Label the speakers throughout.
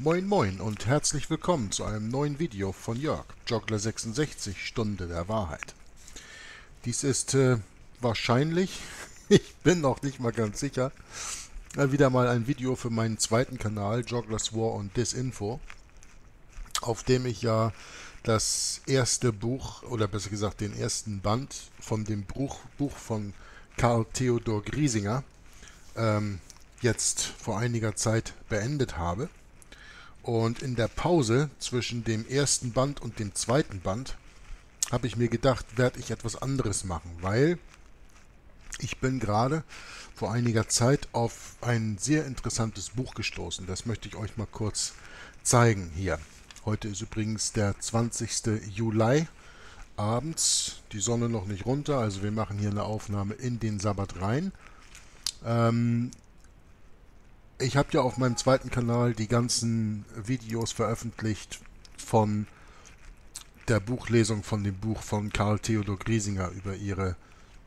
Speaker 1: Moin Moin und herzlich willkommen zu einem neuen Video von Jörg, Joggler66, Stunde der Wahrheit. Dies ist wahrscheinlich, ich bin noch nicht mal ganz sicher, wieder mal ein Video für meinen zweiten Kanal, Jogglers War und Disinfo, auf dem ich ja das erste Buch, oder besser gesagt den ersten Band von dem Buch von Karl Theodor Griesinger jetzt vor einiger Zeit beendet habe. Und in der Pause zwischen dem ersten Band und dem zweiten Band habe ich mir gedacht, werde ich etwas anderes machen, weil ich bin gerade vor einiger Zeit auf ein sehr interessantes Buch gestoßen. Das möchte ich euch mal kurz zeigen hier. Heute ist übrigens der 20. Juli, abends, die Sonne noch nicht runter, also wir machen hier eine Aufnahme in den Sabbat rein. Ich habe ja auf meinem zweiten Kanal die ganzen Videos veröffentlicht von der Buchlesung von dem Buch von Karl Theodor Griesinger über ihre,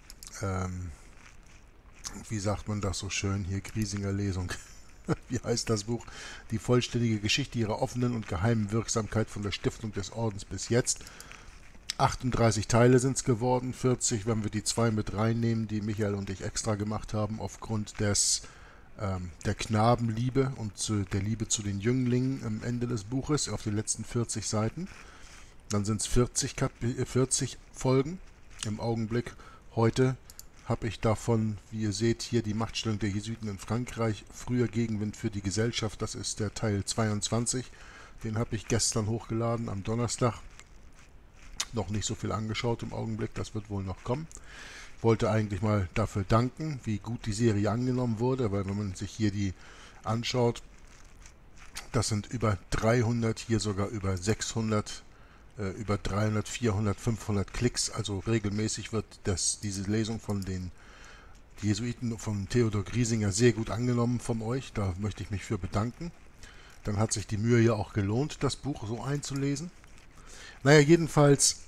Speaker 1: wie sagt man das so schön hier, Griesinger Lesung. Wie heißt das Buch? Die vollständige Geschichte ihrer offenen und geheimen Wirksamkeit von der Stiftung des Ordens bis jetzt. 38 Teile sind es geworden, 40, wenn wir die 2 mit reinnehmen, die Michael und ich extra gemacht haben, aufgrund der Knabenliebe und der Liebe zu den Jünglingen am Ende des Buches, auf den letzten 40 Seiten. Dann sind es 40 Folgen im Augenblick. Heute habe ich davon, wie ihr seht, hier die Machtstellung der Jesuiten in Frankreich, früher Gegenwind für die Gesellschaft, das ist der Teil 22. Den habe ich gestern hochgeladen, am Donnerstag. Noch nicht so viel angeschaut im Augenblick, das wird wohl noch kommen. Ich wollte eigentlich mal dafür danken, wie gut die Serie angenommen wurde, weil wenn man sich hier die anschaut, das sind über 300, hier sogar über 600, über 300, 400, 500 Klicks, also regelmäßig wird diese Lesung von den Jesuiten von Theodor Griesinger sehr gut angenommen von euch, da möchte ich mich für bedanken. Dann hat sich die Mühe ja auch gelohnt, das Buch so einzulesen. Naja, jedenfalls,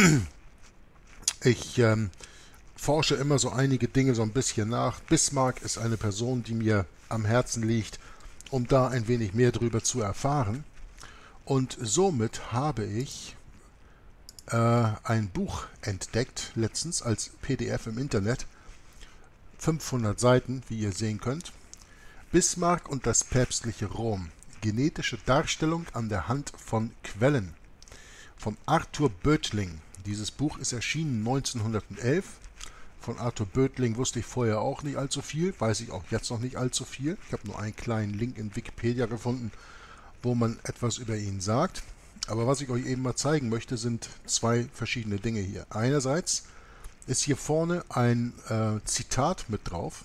Speaker 1: ich forsche immer so einige Dinge so ein bisschen nach. Bismarck ist eine Person, die mir am Herzen liegt, um da ein wenig mehr drüber zu erfahren. Und somit habe ich ein Buch entdeckt, letztens als PDF im Internet. 500 Seiten, wie ihr sehen könnt. Bismarck und das päpstliche Rom. Genetische Darstellung an der Hand von Quellen. Von Arthur Böttling. Dieses Buch ist erschienen 1911. Von Arthur Böttling wusste ich vorher auch nicht allzu viel, weiß ich auch jetzt noch nicht allzu viel. Ich habe nur einen kleinen Link in Wikipedia gefunden, wo man etwas über ihn sagt. Aber was ich euch eben mal zeigen möchte, sind zwei verschiedene Dinge hier. Einerseits ist hier vorne ein Zitat mit drauf.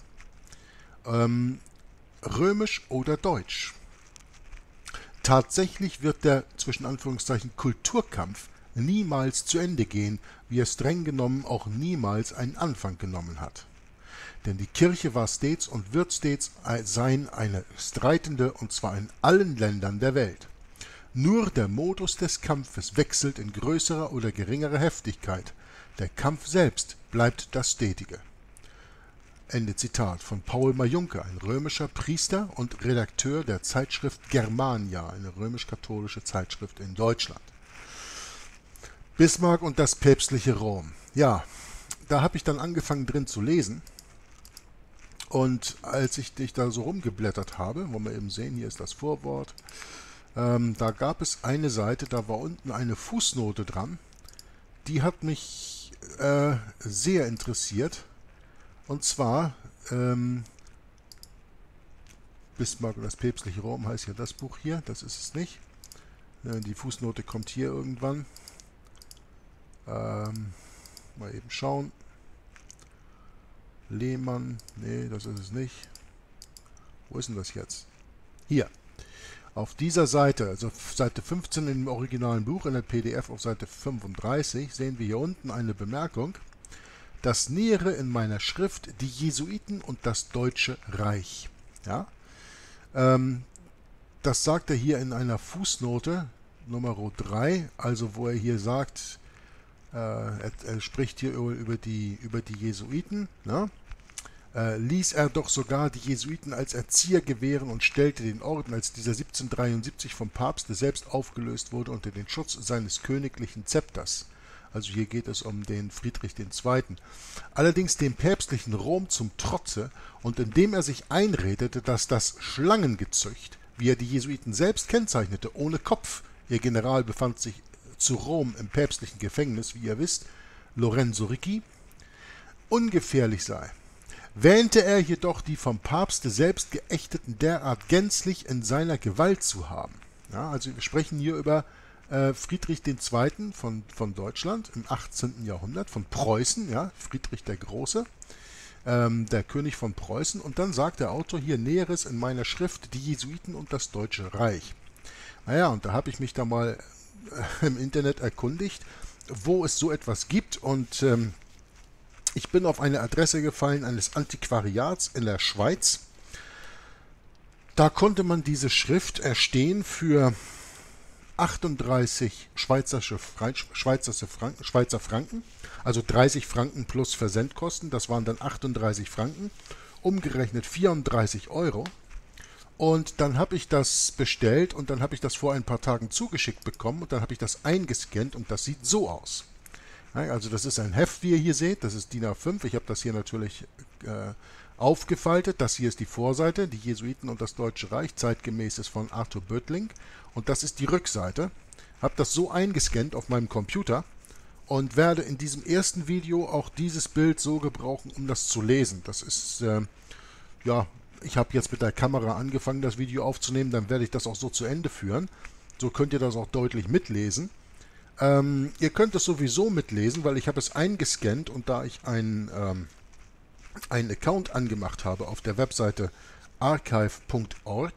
Speaker 1: Römisch oder Deutsch. Tatsächlich wird der, zwischen Anführungszeichen, Kulturkampf niemals zu Ende gehen, wie er streng genommen auch niemals einen Anfang genommen hat. Denn die Kirche war stets und wird stets sein eine streitende, und zwar in allen Ländern der Welt. Nur der Modus des Kampfes wechselt in größerer oder geringerer Heftigkeit. Der Kampf selbst bleibt das Stetige. Ende Zitat von Paul Majunke, ein römischer Priester und Redakteur der Zeitschrift Germania, eine römisch-katholische Zeitschrift in Deutschland. Bismarck und das päpstliche Rom. Ja, da habe ich dann angefangen drin zu lesen. Und als ich da so rumgeblättert habe, wollen wir eben sehen, hier ist das Vorwort, da gab es eine Seite, da war unten eine Fußnote dran, die hat mich sehr interessiert. Und zwar, Bismarck und das päpstliche Rom heißt ja das Buch hier, das ist es nicht. Die Fußnote kommt hier irgendwann. Mal eben schauen. Lehmann, nee, das ist es nicht. Wo ist denn das jetzt? Hier. Auf dieser Seite, also Seite 15 im originalen Buch, in der PDF auf Seite 35, sehen wir hier unten eine Bemerkung. Das Nähere in meiner Schrift die Jesuiten und das Deutsche Reich. Ja? Das sagt er hier in einer Fußnote, Nummer 3, also wo er hier sagt, er spricht hier über die Jesuiten. Ne? ließ er doch sogar die Jesuiten als Erzieher gewähren und stellte den Orden, als dieser 1773 vom Papste selbst aufgelöst wurde, unter den Schutz seines königlichen Zepters. Also hier geht es um den Friedrich II. Allerdings dem päpstlichen Rom zum Trotze und indem er sich einredete, dass das Schlangengezücht, wie er die Jesuiten selbst kennzeichnete, ohne Kopf, ihr General befand sich zu Rom im päpstlichen Gefängnis, wie ihr wisst, Lorenzo Ricci, ungefährlich sei, wähnte er jedoch die vom Papste selbst Geächteten derart gänzlich in seiner Gewalt zu haben. Ja, also wir sprechen hier über Friedrich II. Von Deutschland im 18. Jahrhundert, von Preußen, ja, Friedrich der Große, der König von Preußen. Und dann sagt der Autor hier Näheres in meiner Schrift, die Jesuiten und das Deutsche Reich. Naja, und da habe ich mich da mal im Internet erkundigt, wo es so etwas gibt, und ich bin auf eine Adresse gefallen eines Antiquariats in der Schweiz. Da konnte man diese Schrift erstehen für 38 Schweizer Franken, also 30 Franken plus Versandkosten, das waren dann 38 Franken, umgerechnet 34 Euro. Und dann habe ich das bestellt und dann habe ich das vor ein paar Tagen zugeschickt bekommen und dann habe ich das eingescannt und das sieht so aus. Also das ist ein Heft, wie ihr hier seht, das ist DIN A5, ich habe das hier natürlich aufgefaltet. Das hier ist die Vorseite, die Jesuiten und das Deutsche Reich, zeitgemäßes von Arthur Böttling. Und das ist die Rückseite. Habe das so eingescannt auf meinem Computer und werde in diesem ersten Video auch dieses Bild so gebrauchen, um das zu lesen. Das ist, ja, ich habe jetzt mit der Kamera angefangen, das Video aufzunehmen, dann werde ich das auch so zu Ende führen. So könnt ihr das auch deutlich mitlesen. Ihr könnt es sowieso mitlesen, weil ich habe es eingescannt und da ich einen Account angemacht habe auf der Webseite archive.org,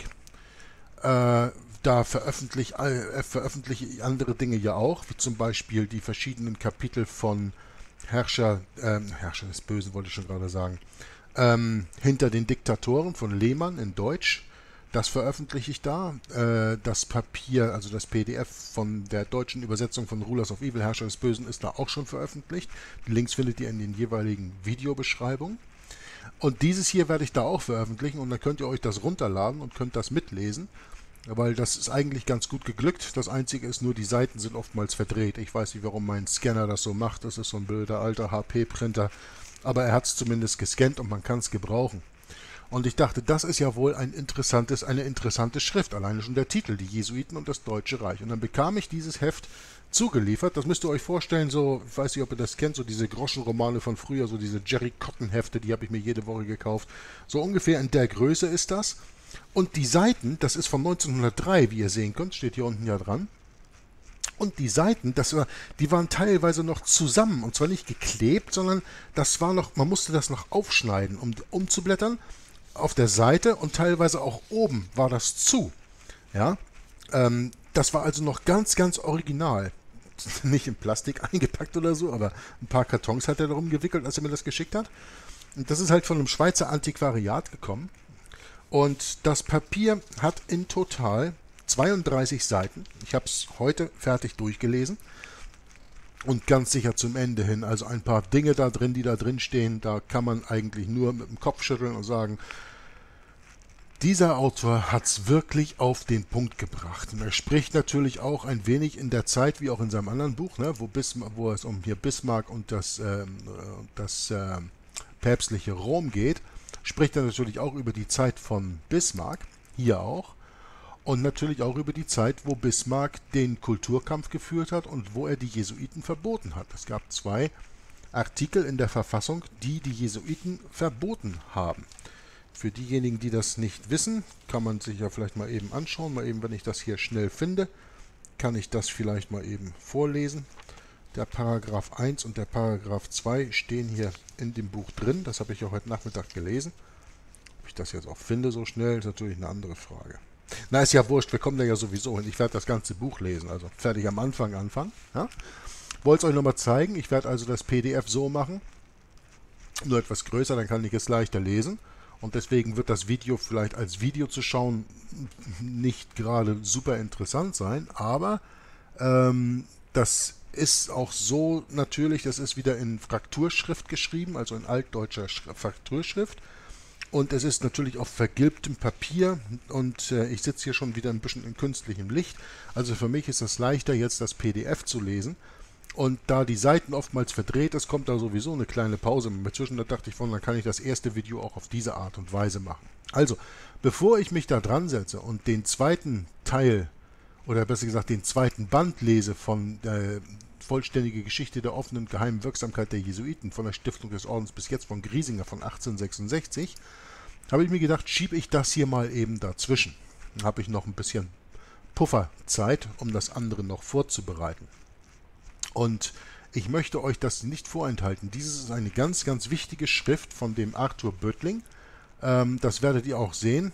Speaker 1: da veröffentliche ich andere Dinge ja auch, wie zum Beispiel die verschiedenen Kapitel von Herrscher des Bösen, wollte ich schon gerade sagen, hinter den Diktatoren von Lehmann in Deutsch. Das veröffentliche ich da. Das Papier, also das PDF von der deutschen Übersetzung von Rulers of Evil, Herrscher des Bösen, ist da auch schon veröffentlicht. Die Links findet ihr in den jeweiligen Videobeschreibungen. Und dieses hier werde ich da auch veröffentlichen und dann könnt ihr euch das runterladen und könnt das mitlesen, weil das ist eigentlich ganz gut geglückt. Das Einzige ist nur, die Seiten sind oftmals verdreht. Ich weiß nicht, warum mein Scanner das so macht. Das ist so ein blöder alter HP-Printer, aber er hat es zumindest gescannt und man kann es gebrauchen. Und ich dachte, das ist ja wohl eine interessante Schrift, alleine schon der Titel, die Jesuiten und das Deutsche Reich. Und dann bekam ich dieses Heft zugeliefert. Das müsst ihr euch vorstellen, so, ich weiß nicht, ob ihr das kennt, so diese Groschenromane von früher, so diese Jerry Cotton Hefte, die habe ich mir jede Woche gekauft. So ungefähr in der Größe ist das. Und die Seiten, das ist von 1903, wie ihr sehen könnt, steht hier unten ja dran. Und die Seiten, die waren teilweise noch zusammen, und zwar nicht geklebt, sondern das war noch, man musste das noch aufschneiden, um umzublättern. Auf der Seite und teilweise auch oben war das zu. Ja, das war also noch ganz, ganz original. Nicht in Plastik eingepackt oder so, aber ein paar Kartons hat er darum gewickelt, als er mir das geschickt hat. Und das ist halt von einem Schweizer Antiquariat gekommen. Und das Papier hat in total 32 Seiten. Ich habe es heute fertig durchgelesen. Und ganz sicher zum Ende hin. Also ein paar Dinge da drin, die da drin stehen, da kann man eigentlich nur mit dem Kopf schütteln und sagen, dieser Autor hat es wirklich auf den Punkt gebracht. Und er spricht natürlich auch ein wenig in der Zeit, wie auch in seinem anderen Buch, ne, wo es um hier Bismarck und das päpstliche Rom geht, spricht er natürlich auch über die Zeit von Bismarck, hier auch. Und natürlich auch über die Zeit, wo Bismarck den Kulturkampf geführt hat und wo er die Jesuiten verboten hat. Es gab 2 Artikel in der Verfassung, die die Jesuiten verboten haben. Für diejenigen, die das nicht wissen, kann man sich ja vielleicht mal eben anschauen. Mal eben, wenn ich das hier schnell finde, kann ich das vielleicht mal eben vorlesen. Der Paragraph 1 und der Paragraph 2 stehen hier in dem Buch drin. Das habe ich ja heute Nachmittag gelesen. Ob ich das jetzt auch finde so schnell, ist natürlich eine andere Frage. Na, ist ja wurscht, wir kommen da ja sowieso hin. Ich werde das ganze Buch lesen, also fertig am Anfang anfangen. Ja? Wollte es euch nochmal zeigen. Ich werde also das PDF so machen, nur etwas größer, dann kann ich es leichter lesen. Und deswegen wird das Video vielleicht als Video zu schauen nicht gerade super interessant sein, aber das ist auch so natürlich, das ist wieder in Frakturschrift geschrieben, also in altdeutscher Frakturschrift. Und es ist natürlich auf vergilbtem Papier und ich sitze hier schon wieder ein bisschen in künstlichem Licht. Also für mich ist es leichter, jetzt das PDF zu lesen. Und da die Seiten oftmals verdreht ist, kommt da sowieso eine kleine Pause dazwischen. Da dachte ich von, dann kann ich das erste Video auch auf diese Art und Weise machen. Also, bevor ich mich da dran setze und den zweiten Teil, oder besser gesagt den zweiten Band lese von der vollständige Geschichte der offenen und geheimen Wirksamkeit der Jesuiten von der Stiftung des Ordens bis jetzt von Griesinger von 1866, habe ich mir gedacht, schiebe ich das hier mal eben dazwischen. Dann habe ich noch ein bisschen Pufferzeit, um das andere noch vorzubereiten. Und ich möchte euch das nicht vorenthalten. Dieses ist eine ganz, ganz wichtige Schrift von dem Arthur Böttling. Das werdet ihr auch sehen.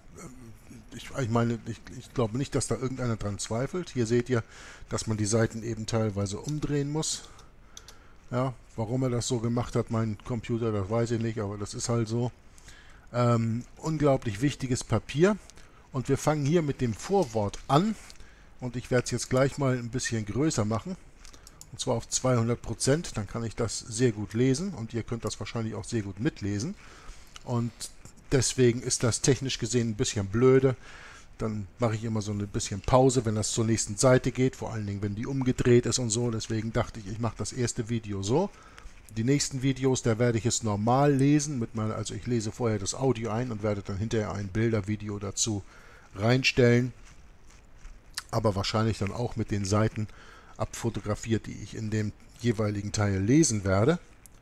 Speaker 1: Ich glaube nicht, dass da irgendeiner dran zweifelt. Hier seht ihr, dass man die Seiten eben teilweise umdrehen muss. Ja, warum er das so gemacht hat, mein Computer, das weiß ich nicht, aber das ist halt so. Unglaublich wichtiges Papier. Und wir fangen hier mit dem Vorwort an. Und ich werde es jetzt gleich mal ein bisschen größer machen. Und zwar auf 200%. Dann kann ich das sehr gut lesen. Und ihr könnt das wahrscheinlich auch sehr gut mitlesen. Und deswegen ist das technisch gesehen ein bisschen blöde. Dann mache ich immer so ein bisschen Pause, wenn das zur nächsten Seite geht. Vor allen Dingen, wenn die umgedreht ist und so. Deswegen dachte ich, ich mache das erste Video so. Die nächsten Videos, da werde ich es normal lesen. Also ich lese vorher das Audio ein und werde dann hinterher ein Bildervideo dazu reinstellen. Aber wahrscheinlich dann auch mit den Seiten abfotografiert, die ich in dem jeweiligen Teil lesen werde.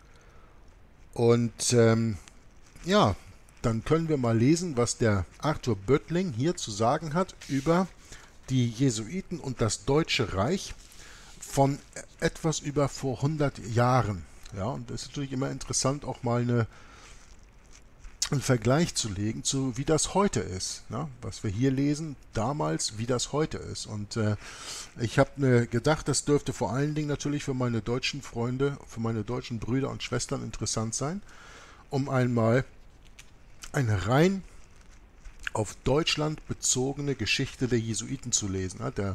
Speaker 1: Und ja, dann können wir mal lesen, was der Arthur Böttling hier zu sagen hat über die Jesuiten und das Deutsche Reich von etwas über vor 100 Jahren. Ja, und es ist natürlich immer interessant, auch mal einen Vergleich zu legen zu wie das heute ist. Ja, was wir hier lesen, damals, wie das heute ist. Und ich habe mir gedacht, das dürfte vor allen Dingen natürlich für meine deutschen Freunde, für meine deutschen Brüder und Schwestern interessant sein, um einmal eine rein auf Deutschland bezogene Geschichte der Jesuiten zu lesen. Der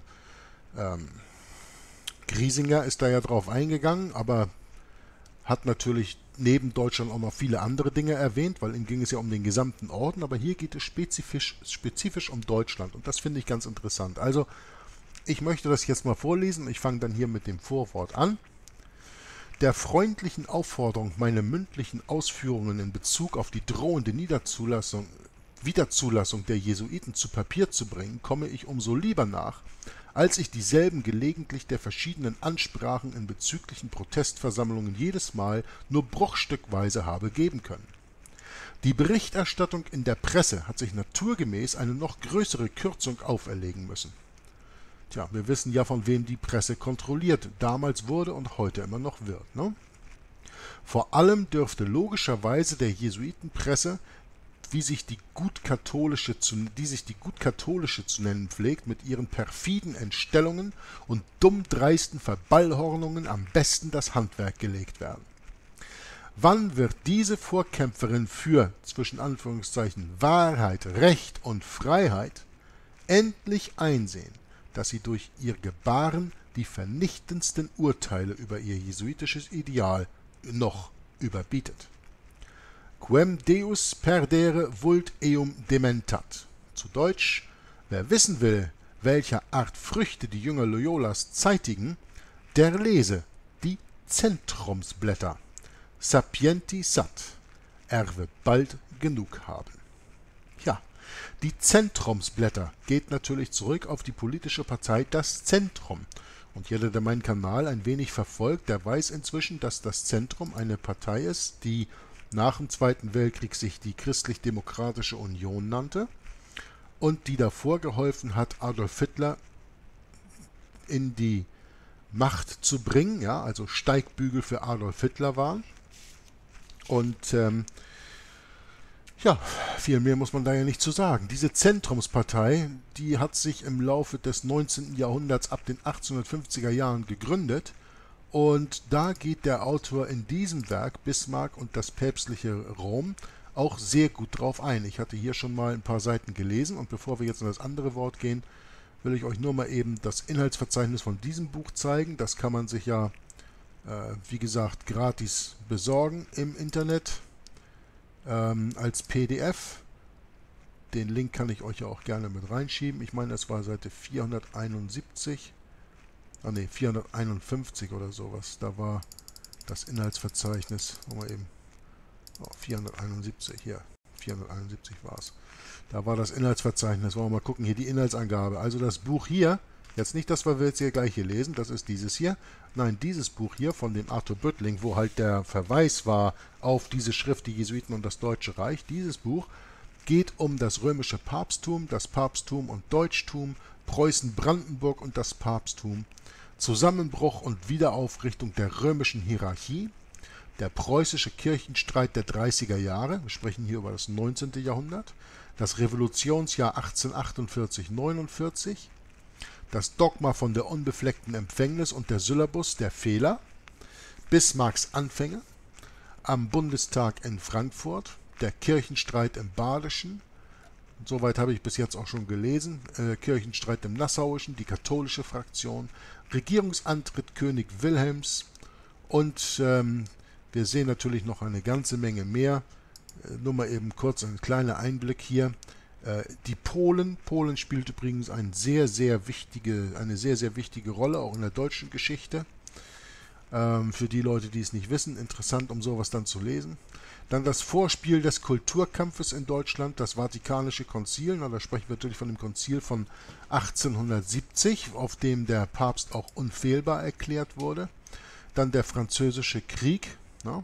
Speaker 1: Griesinger ist da ja drauf eingegangen, aber hat natürlich neben Deutschland auch noch viele andere Dinge erwähnt, weil ihm ging es ja um den gesamten Orden, aber hier geht es spezifisch um Deutschland und das finde ich ganz interessant. Also ich möchte das jetzt mal vorlesen, ich fange dann hier mit dem Vorwort an. Der freundlichen Aufforderung, meine mündlichen Ausführungen in Bezug auf die drohende Wiederzulassung der Jesuiten zu Papier zu bringen, komme ich umso lieber nach, als ich dieselben gelegentlich der verschiedenen Ansprachen in bezüglichen Protestversammlungen jedes Mal nur bruchstückweise habe geben können. Die Berichterstattung in der Presse hat sich naturgemäß eine noch größere Kürzung auferlegen müssen. Tja, wir wissen ja, von wem die Presse kontrolliert damals wurde und heute immer noch wird. Ne? Vor allem dürfte logischerweise der Jesuitenpresse, die sich die gut katholische zu nennen pflegt, mit ihren perfiden Entstellungen und dummdreisten Verballhornungen am besten das Handwerk gelegt werden. Wann wird diese Vorkämpferin für, zwischen Anführungszeichen, Wahrheit, Recht und Freiheit endlich einsehen, dass sie durch ihr Gebaren die vernichtendsten Urteile über ihr jesuitisches Ideal noch überbietet? Quem Deus perdere vult eum dementat. Zu Deutsch, wer wissen will, welcher Art Früchte die Jünger Loyolas zeitigen, der lese die Zentrumsblätter. Sapienti sat. Er wird bald genug haben. Ja, die Zentrumsblätter geht natürlich zurück auf die politische Partei Das Zentrum. Und jeder, der meinen Kanal ein wenig verfolgt, der weiß inzwischen, dass das Zentrum eine Partei ist, die nach dem Zweiten Weltkrieg sich die Christlich-Demokratische Union nannte und die davor geholfen hat, Adolf Hitler in die Macht zu bringen, ja, also Steigbügel für Adolf Hitler waren. Und ja, viel mehr muss man da ja nicht zu sagen. Diese Zentrumspartei, die hat sich im Laufe des 19. Jahrhunderts ab den 1850er Jahren gegründet. Und da geht der Autor in diesem Werk, Bismarck und das päpstliche Rom, auch sehr gut drauf ein. Ich hatte hier schon mal ein paar Seiten gelesen und bevor wir jetzt in das andere Wort gehen, will ich euch nur mal eben das Inhaltsverzeichnis von diesem Buch zeigen. Das kann man sich ja, wie gesagt, gratis besorgen im Internet als PDF. Den Link kann ich euch ja auch gerne mit reinschieben. Ich meine, das war Seite 471. Ah ne, 451 oder sowas. Da war das Inhaltsverzeichnis. Mal eben. Oh, 471, hier. 471 war es. Da war das Inhaltsverzeichnis. Wollen wir mal gucken, hier die Inhaltsangabe. Also das Buch hier, jetzt nicht das, was wir jetzt hier gleich hier lesen, das ist dieses hier. Nein, dieses Buch hier von dem Arthur Böttling, wo halt der Verweis war auf diese Schrift, die Jesuiten und das Deutsche Reich. Dieses Buch geht um das römische Papsttum und Deutschtum, Preußen-Brandenburg und das Papsttum, Zusammenbruch und Wiederaufrichtung der römischen Hierarchie, der preußische Kirchenstreit der 30er Jahre, wir sprechen hier über das 19. Jahrhundert, das Revolutionsjahr 1848-49, das Dogma von der unbefleckten Empfängnis und der Syllabus der Fehler, Bismarcks Anfänge, am Bundestag in Frankfurt, der Kirchenstreit im Badischen, soweit habe ich bis jetzt auch schon gelesen, Kirchenstreit im Nassauischen, die katholische Fraktion, Regierungsantritt König Wilhelms und wir sehen natürlich noch eine ganze Menge mehr. Nur mal eben kurz ein kleiner Einblick hier. Die Polen. Polen spielt übrigens eine sehr, sehr wichtige Rolle, auch in der deutschen Geschichte. Für die Leute, die es nicht wissen, interessant, um sowas dann zu lesen. Dann das Vorspiel des Kulturkampfes in Deutschland, das Vatikanische Konzil. Da sprechen wir natürlich von dem Konzil von 1870, auf dem der Papst auch unfehlbar erklärt wurde. Dann der Französische Krieg. Ja,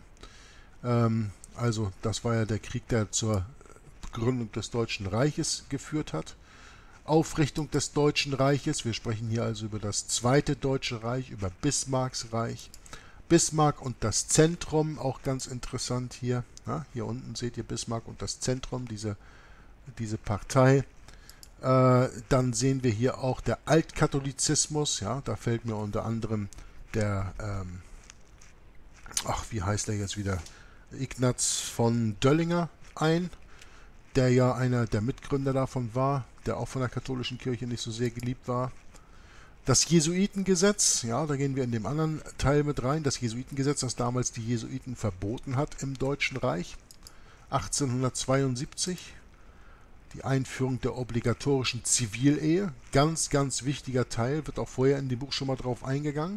Speaker 1: also das war ja der Krieg, der zur Gründung des Deutschen Reiches geführt hat. Aufrichtung des Deutschen Reiches. Wir sprechen hier also über das Zweite Deutsche Reich, über Bismarcks Reich. Bismarck und das Zentrum, auch ganz interessant hier. Ja, hier unten seht ihr Bismarck und das Zentrum, diese Partei. Dann sehen wir hier auch der Altkatholizismus. Ja, da fällt mir unter anderem der, wie heißt der jetzt wieder? Ignaz von Döllinger ein, der ja einer der Mitgründer davon war, der auch von der katholischen Kirche nicht so sehr geliebt war. Das Jesuitengesetz, ja, da gehen wir in dem anderen Teil mit rein. Das Jesuitengesetz, das damals die Jesuiten verboten hat im Deutschen Reich. 1872. Die Einführung der obligatorischen Zivilehe. Ganz, ganz wichtiger Teil, wird auch vorher in dem Buch schon mal drauf eingegangen.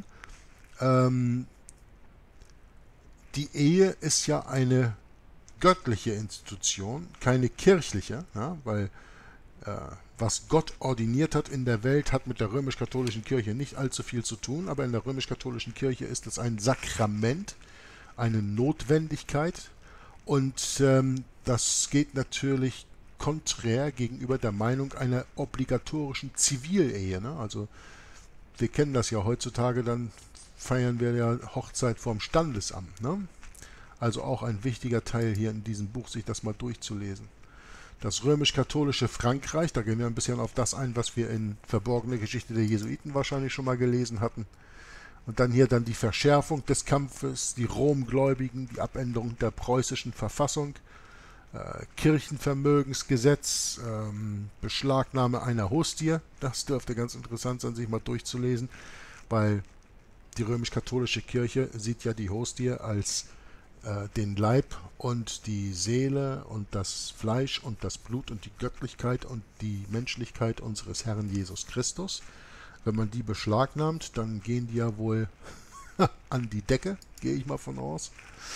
Speaker 1: Die Ehe ist ja eine göttliche Institution, keine kirchliche, ja, weil was Gott ordiniert hat in der Welt, hat mit der römisch-katholischen Kirche nicht allzu viel zu tun, aber in der römisch-katholischen Kirche ist es ein Sakrament, eine Notwendigkeit und das geht natürlich konträr gegenüber der Meinung einer obligatorischen Zivilehe. Ne? Also wir kennen das ja heutzutage, dann feiern wir ja Hochzeit vorm Standesamt. Ne? Also auch ein wichtiger Teil hier in diesem Buch, sich das mal durchzulesen. Das römisch-katholische Frankreich, da gehen wir ein bisschen auf das ein, was wir in Verborgene Geschichte der Jesuiten wahrscheinlich schon mal gelesen hatten. Und dann hier dann die Verschärfung des Kampfes, die Romgläubigen, die Abänderung der preußischen Verfassung, Kirchenvermögensgesetz, Beschlagnahme einer Hostie. Das dürfte ganz interessant sein, sich mal durchzulesen, weil die römisch-katholische Kirche sieht ja die Hostie als den Leib und die Seele und das Fleisch und das Blut und die Göttlichkeit und die Menschlichkeit unseres Herrn Jesus Christus. Wenn man die beschlagnahmt, dann gehen die ja wohl an die Decke, gehe ich mal von aus.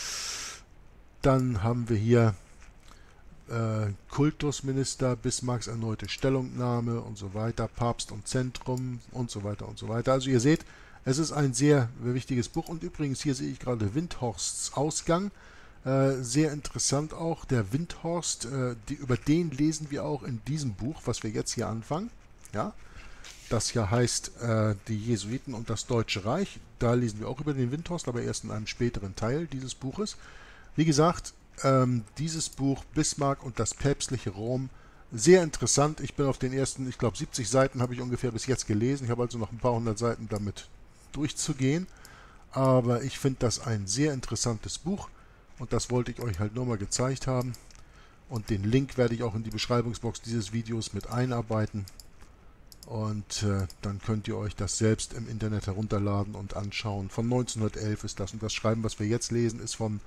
Speaker 1: Dann haben wir hier Kultusminister, Bismarcks erneute Stellungnahme und so weiter, Papst und Zentrum und so weiter und so weiter. Also ihr seht, es ist ein sehr wichtiges Buch und übrigens hier sehe ich gerade Windthorsts Ausgang. Sehr interessant auch, der Windthorst, über den lesen wir auch in diesem Buch, was wir jetzt hier anfangen. Ja, das ja heißt die Jesuiten und das Deutsche Reich. Da lesen wir auch über den Windthorst, aber erst in einem späteren Teil dieses Buches. Wie gesagt, dieses Buch Bismarck und das päpstliche Rom, sehr interessant. Ich bin auf den ersten, ich glaube 70 Seiten habe ich ungefähr bis jetzt gelesen. Ich habe also noch ein paar hundert Seiten damit durchzugehen. Aber ich finde das ein sehr interessantes Buch und das wollte ich euch halt nur mal gezeigt haben. Und den Link werde ich auch in die Beschreibungsbox dieses Videos mit einarbeiten. Und dann könnt ihr euch das selbst im Internet herunterladen und anschauen. Von 1911 ist das. Und das Schreiben, was wir jetzt lesen, ist von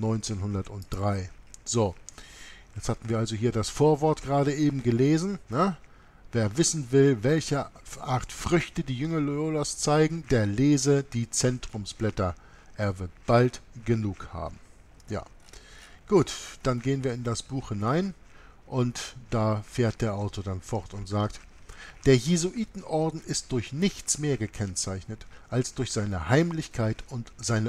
Speaker 1: 1903. So, jetzt hatten wir also hier das Vorwort gerade eben gelesen. Ne? Wer wissen will, welche Art Früchte die Jünger Loyolas zeigen, der lese die Zentrumsblätter. Er wird bald genug haben. Ja, gut, dann gehen wir in das Buch hinein und da fährt der Autor dann fort und sagt: Der Jesuitenorden ist durch nichts mehr gekennzeichnet als durch seine Heimlichkeit und seine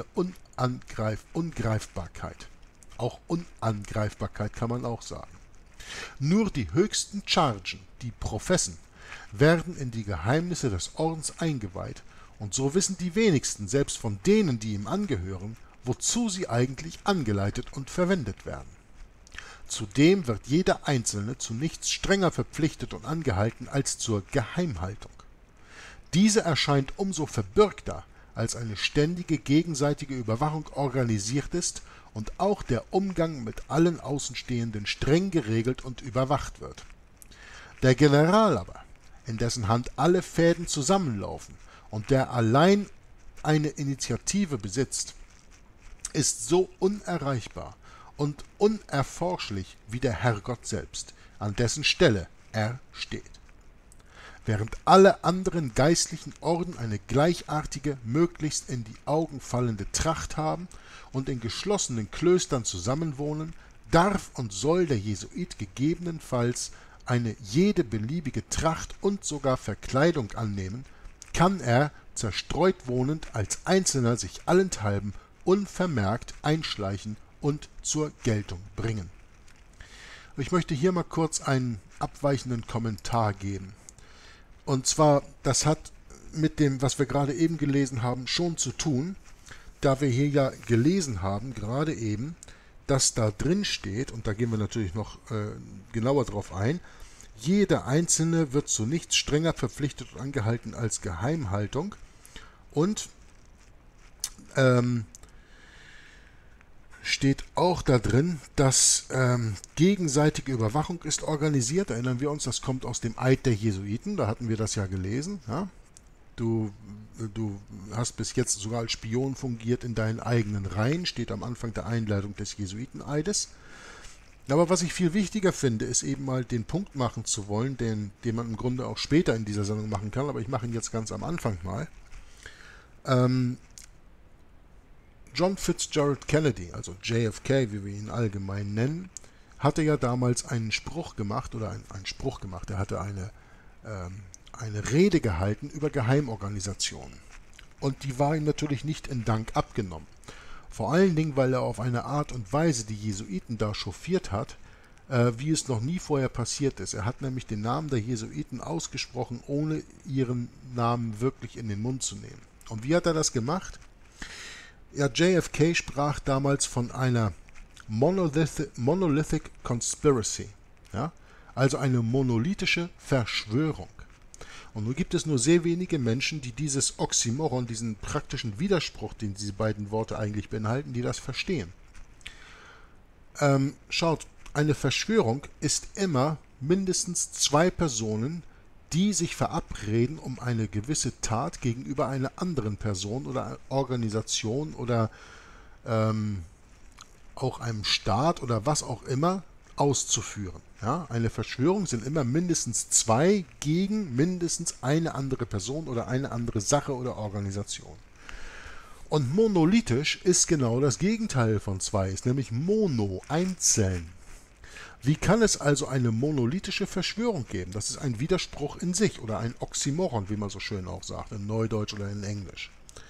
Speaker 1: Ungreifbarkeit. Auch Unangreifbarkeit kann man auch sagen. Nur die höchsten Chargen, die Professen, werden in die Geheimnisse des Ordens eingeweiht, und so wissen die wenigsten, selbst von denen, die ihm angehören, wozu sie eigentlich angeleitet und verwendet werden. Zudem wird jeder Einzelne zu nichts strenger verpflichtet und angehalten als zur Geheimhaltung. Diese erscheint umso verbürgter, als eine ständige gegenseitige Überwachung organisiert ist und auch der Umgang mit allen Außenstehenden streng geregelt und überwacht wird. Der General aber, in dessen Hand alle Fäden zusammenlaufen und der allein eine Initiative besitzt, ist so unerreichbar und unerforschlich wie der Herrgott selbst, an dessen Stelle er steht. Während alle anderen geistlichen Orden eine gleichartige, möglichst in die Augen fallende Tracht haben und in geschlossenen Klöstern zusammenwohnen, darf und soll der Jesuit gegebenenfalls eine jede beliebige Tracht und sogar Verkleidung annehmen, kann er, zerstreut wohnend, als Einzelner sich allenthalben unvermerkt einschleichen und zur Geltung bringen. Ich möchte hier mal kurz einen abweichenden Kommentar geben. Und zwar, das hat mit dem, was wir gerade eben gelesen haben, schon zu tun, da wir hier ja gelesen haben, gerade eben, dass da drin steht, und da gehen wir natürlich noch genauer drauf ein, jeder Einzelne wird zu nichts strenger verpflichtet und angehalten als Geheimhaltung, und steht auch da drin, dass gegenseitige Überwachung ist organisiert. Erinnern wir uns, das kommt aus dem Eid der Jesuiten, da hatten wir das ja gelesen. Ja? Du hast bis jetzt sogar als Spion fungiert in deinen eigenen Reihen, steht am Anfang der Einleitung des Jesuiteneides. Aber was ich viel wichtiger finde, ist eben mal den Punkt machen zu wollen, den man im Grunde auch später in dieser Sendung machen kann, aber ich mache ihn jetzt ganz am Anfang mal. John Fitzgerald Kennedy, also JFK, wie wir ihn allgemein nennen, hatte ja damals einen Spruch gemacht, er hatte eine Rede gehalten über Geheimorganisationen. Und die war ihm natürlich nicht in Dank abgenommen. Vor allen Dingen, weil er auf eine Art und Weise die Jesuiten da chauffiert hat, wie es noch nie vorher passiert ist. Er hat nämlich den Namen der Jesuiten ausgesprochen, ohne ihren Namen wirklich in den Mund zu nehmen. Und wie hat er das gemacht? Ja, JFK sprach damals von einer Monolithic Conspiracy, ja? Also eine monolithische Verschwörung. Und nun gibt es nur sehr wenige Menschen, die dieses Oxymoron, diesen praktischen Widerspruch, den diese beiden Worte eigentlich beinhalten, die das verstehen. Schaut, eine Verschwörung ist immer mindestens zwei Personen, die sich verabreden, um eine gewisse Tat gegenüber einer anderen Person oder Organisation oder auch einem Staat oder was auch immer auszuführen. Ja? Eine Verschwörung sind immer mindestens zwei gegen mindestens eine andere Person oder eine andere Sache oder Organisation. Und monolithisch ist genau das Gegenteil von zwei, ist nämlich mono, einzeln. Wie kann es also eine monolithische Verschwörung geben? Das ist ein Widerspruch in sich oder ein Oxymoron, wie man so schön auch sagt, in Neudeutsch oder in Englisch.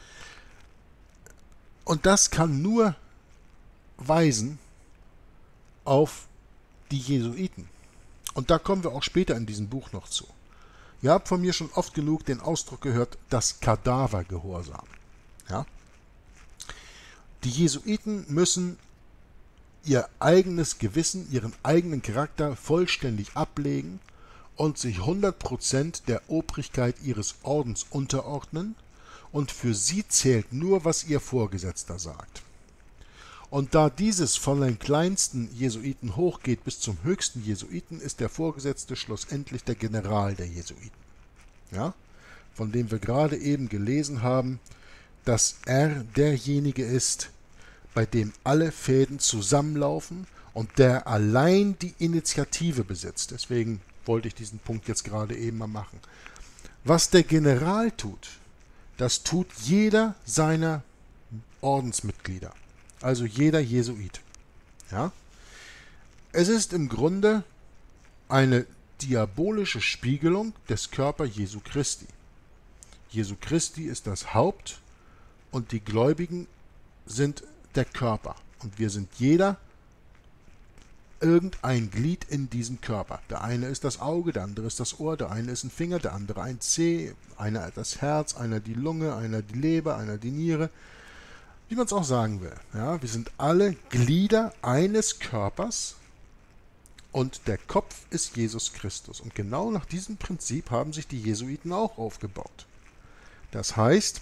Speaker 1: Und das kann nur weisen auf die Jesuiten. Und da kommen wir auch später in diesem Buch noch zu. Ihr habt von mir schon oft genug den Ausdruck gehört, das Kadavergehorsam. Ja? Die Jesuiten müssen ihr eigenes Gewissen, ihren eigenen Charakter vollständig ablegen und sich 100% der Obrigkeit ihres Ordens unterordnen, und für sie zählt nur, was ihr Vorgesetzter sagt. Und da dieses von den kleinsten Jesuiten hochgeht bis zum höchsten Jesuiten, ist der Vorgesetzte schlussendlich der General der Jesuiten. ja, von dem wir gerade eben gelesen haben, dass er derjenige ist, bei dem alle Fäden zusammenlaufen und der allein die Initiative besitzt. Deswegen wollte ich diesen Punkt jetzt gerade eben mal machen. Was der General tut, das tut jeder seiner Ordensmitglieder, also jeder Jesuit. Ja? Es ist im Grunde eine diabolische Spiegelung des Körpers Jesu Christi. Jesu Christi ist das Haupt und die Gläubigen sind der Körper. Und wir sind jeder irgendein Glied in diesem Körper. Der eine ist das Auge, der andere ist das Ohr, der eine ist ein Finger, der andere ein Zeh, einer das Herz, einer die Lunge, einer die Leber, einer die Niere. Wie man es auch sagen will. Ja, wir sind alle Glieder eines Körpers und der Kopf ist Jesus Christus. Und genau nach diesem Prinzip haben sich die Jesuiten auch aufgebaut. Das heißt,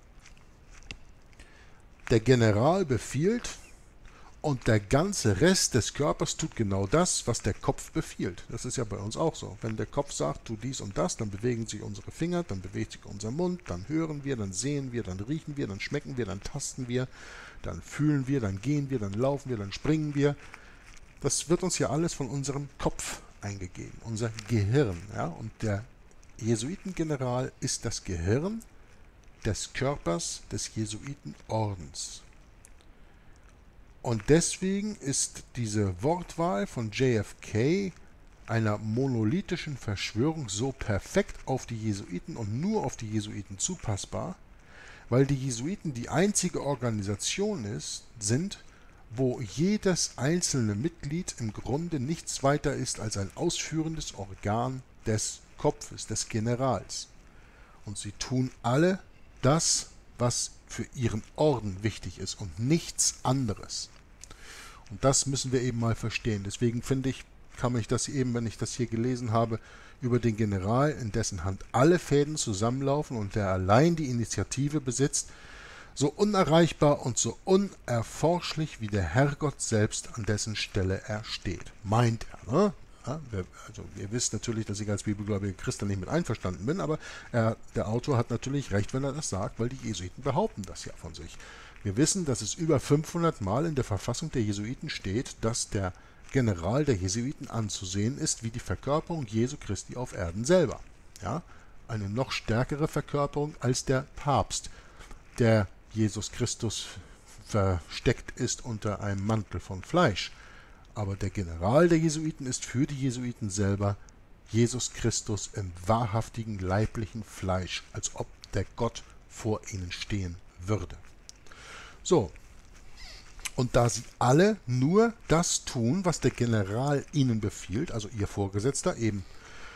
Speaker 1: der General befiehlt und der ganze Rest des Körpers tut genau das, was der Kopf befiehlt. Das ist ja bei uns auch so. Wenn der Kopf sagt, tu dies und das, dann bewegen sich unsere Finger, dann bewegt sich unser Mund, dann hören wir, dann sehen wir, dann riechen wir, dann schmecken wir, dann tasten wir, dann fühlen wir, dann gehen wir, dann laufen wir, dann springen wir. Das wird uns ja alles von unserem Kopf eingegeben, unser Gehirn. Ja? Und der Jesuitengeneral ist das Gehirn des Körpers des Jesuitenordens. Und deswegen ist diese Wortwahl von JFK einer monolithischen Verschwörung so perfekt auf die Jesuiten und nur auf die Jesuiten zupassbar, weil die Jesuiten die einzige Organisation sind, wo jedes einzelne Mitglied im Grunde nichts weiter ist als ein ausführendes Organ des Kopfes, des Generals. Und sie tun alle das, was für ihren Orden wichtig ist und nichts anderes. Und das müssen wir eben mal verstehen. Deswegen finde ich, kann ich das eben, wenn ich das hier gelesen habe, über den General, in dessen Hand alle Fäden zusammenlaufen und der allein die Initiative besitzt, so unerreichbar und so unerforschlich wie der Herrgott selbst, an dessen Stelle er steht. Meint er, ne? Ja, also ihr wisst natürlich, dass ich als bibelgläubiger Christ da nicht mit einverstanden bin, aber der Autor hat natürlich recht, wenn er das sagt, weil die Jesuiten behaupten das ja von sich. Wir wissen, dass es über 500 Mal in der Verfassung der Jesuiten steht, dass der General der Jesuiten anzusehen ist wie die Verkörperung Jesu Christi auf Erden selber. Ja? Eine noch stärkere Verkörperung als der Papst, der Jesus Christus versteckt ist unter einem Mantel von Fleisch. Aber der General der Jesuiten ist für die Jesuiten selber Jesus Christus im wahrhaftigen leiblichen Fleisch, als ob der Gott vor ihnen stehen würde. So, und da sie alle nur das tun, was der General ihnen befiehlt, also ihr Vorgesetzter eben,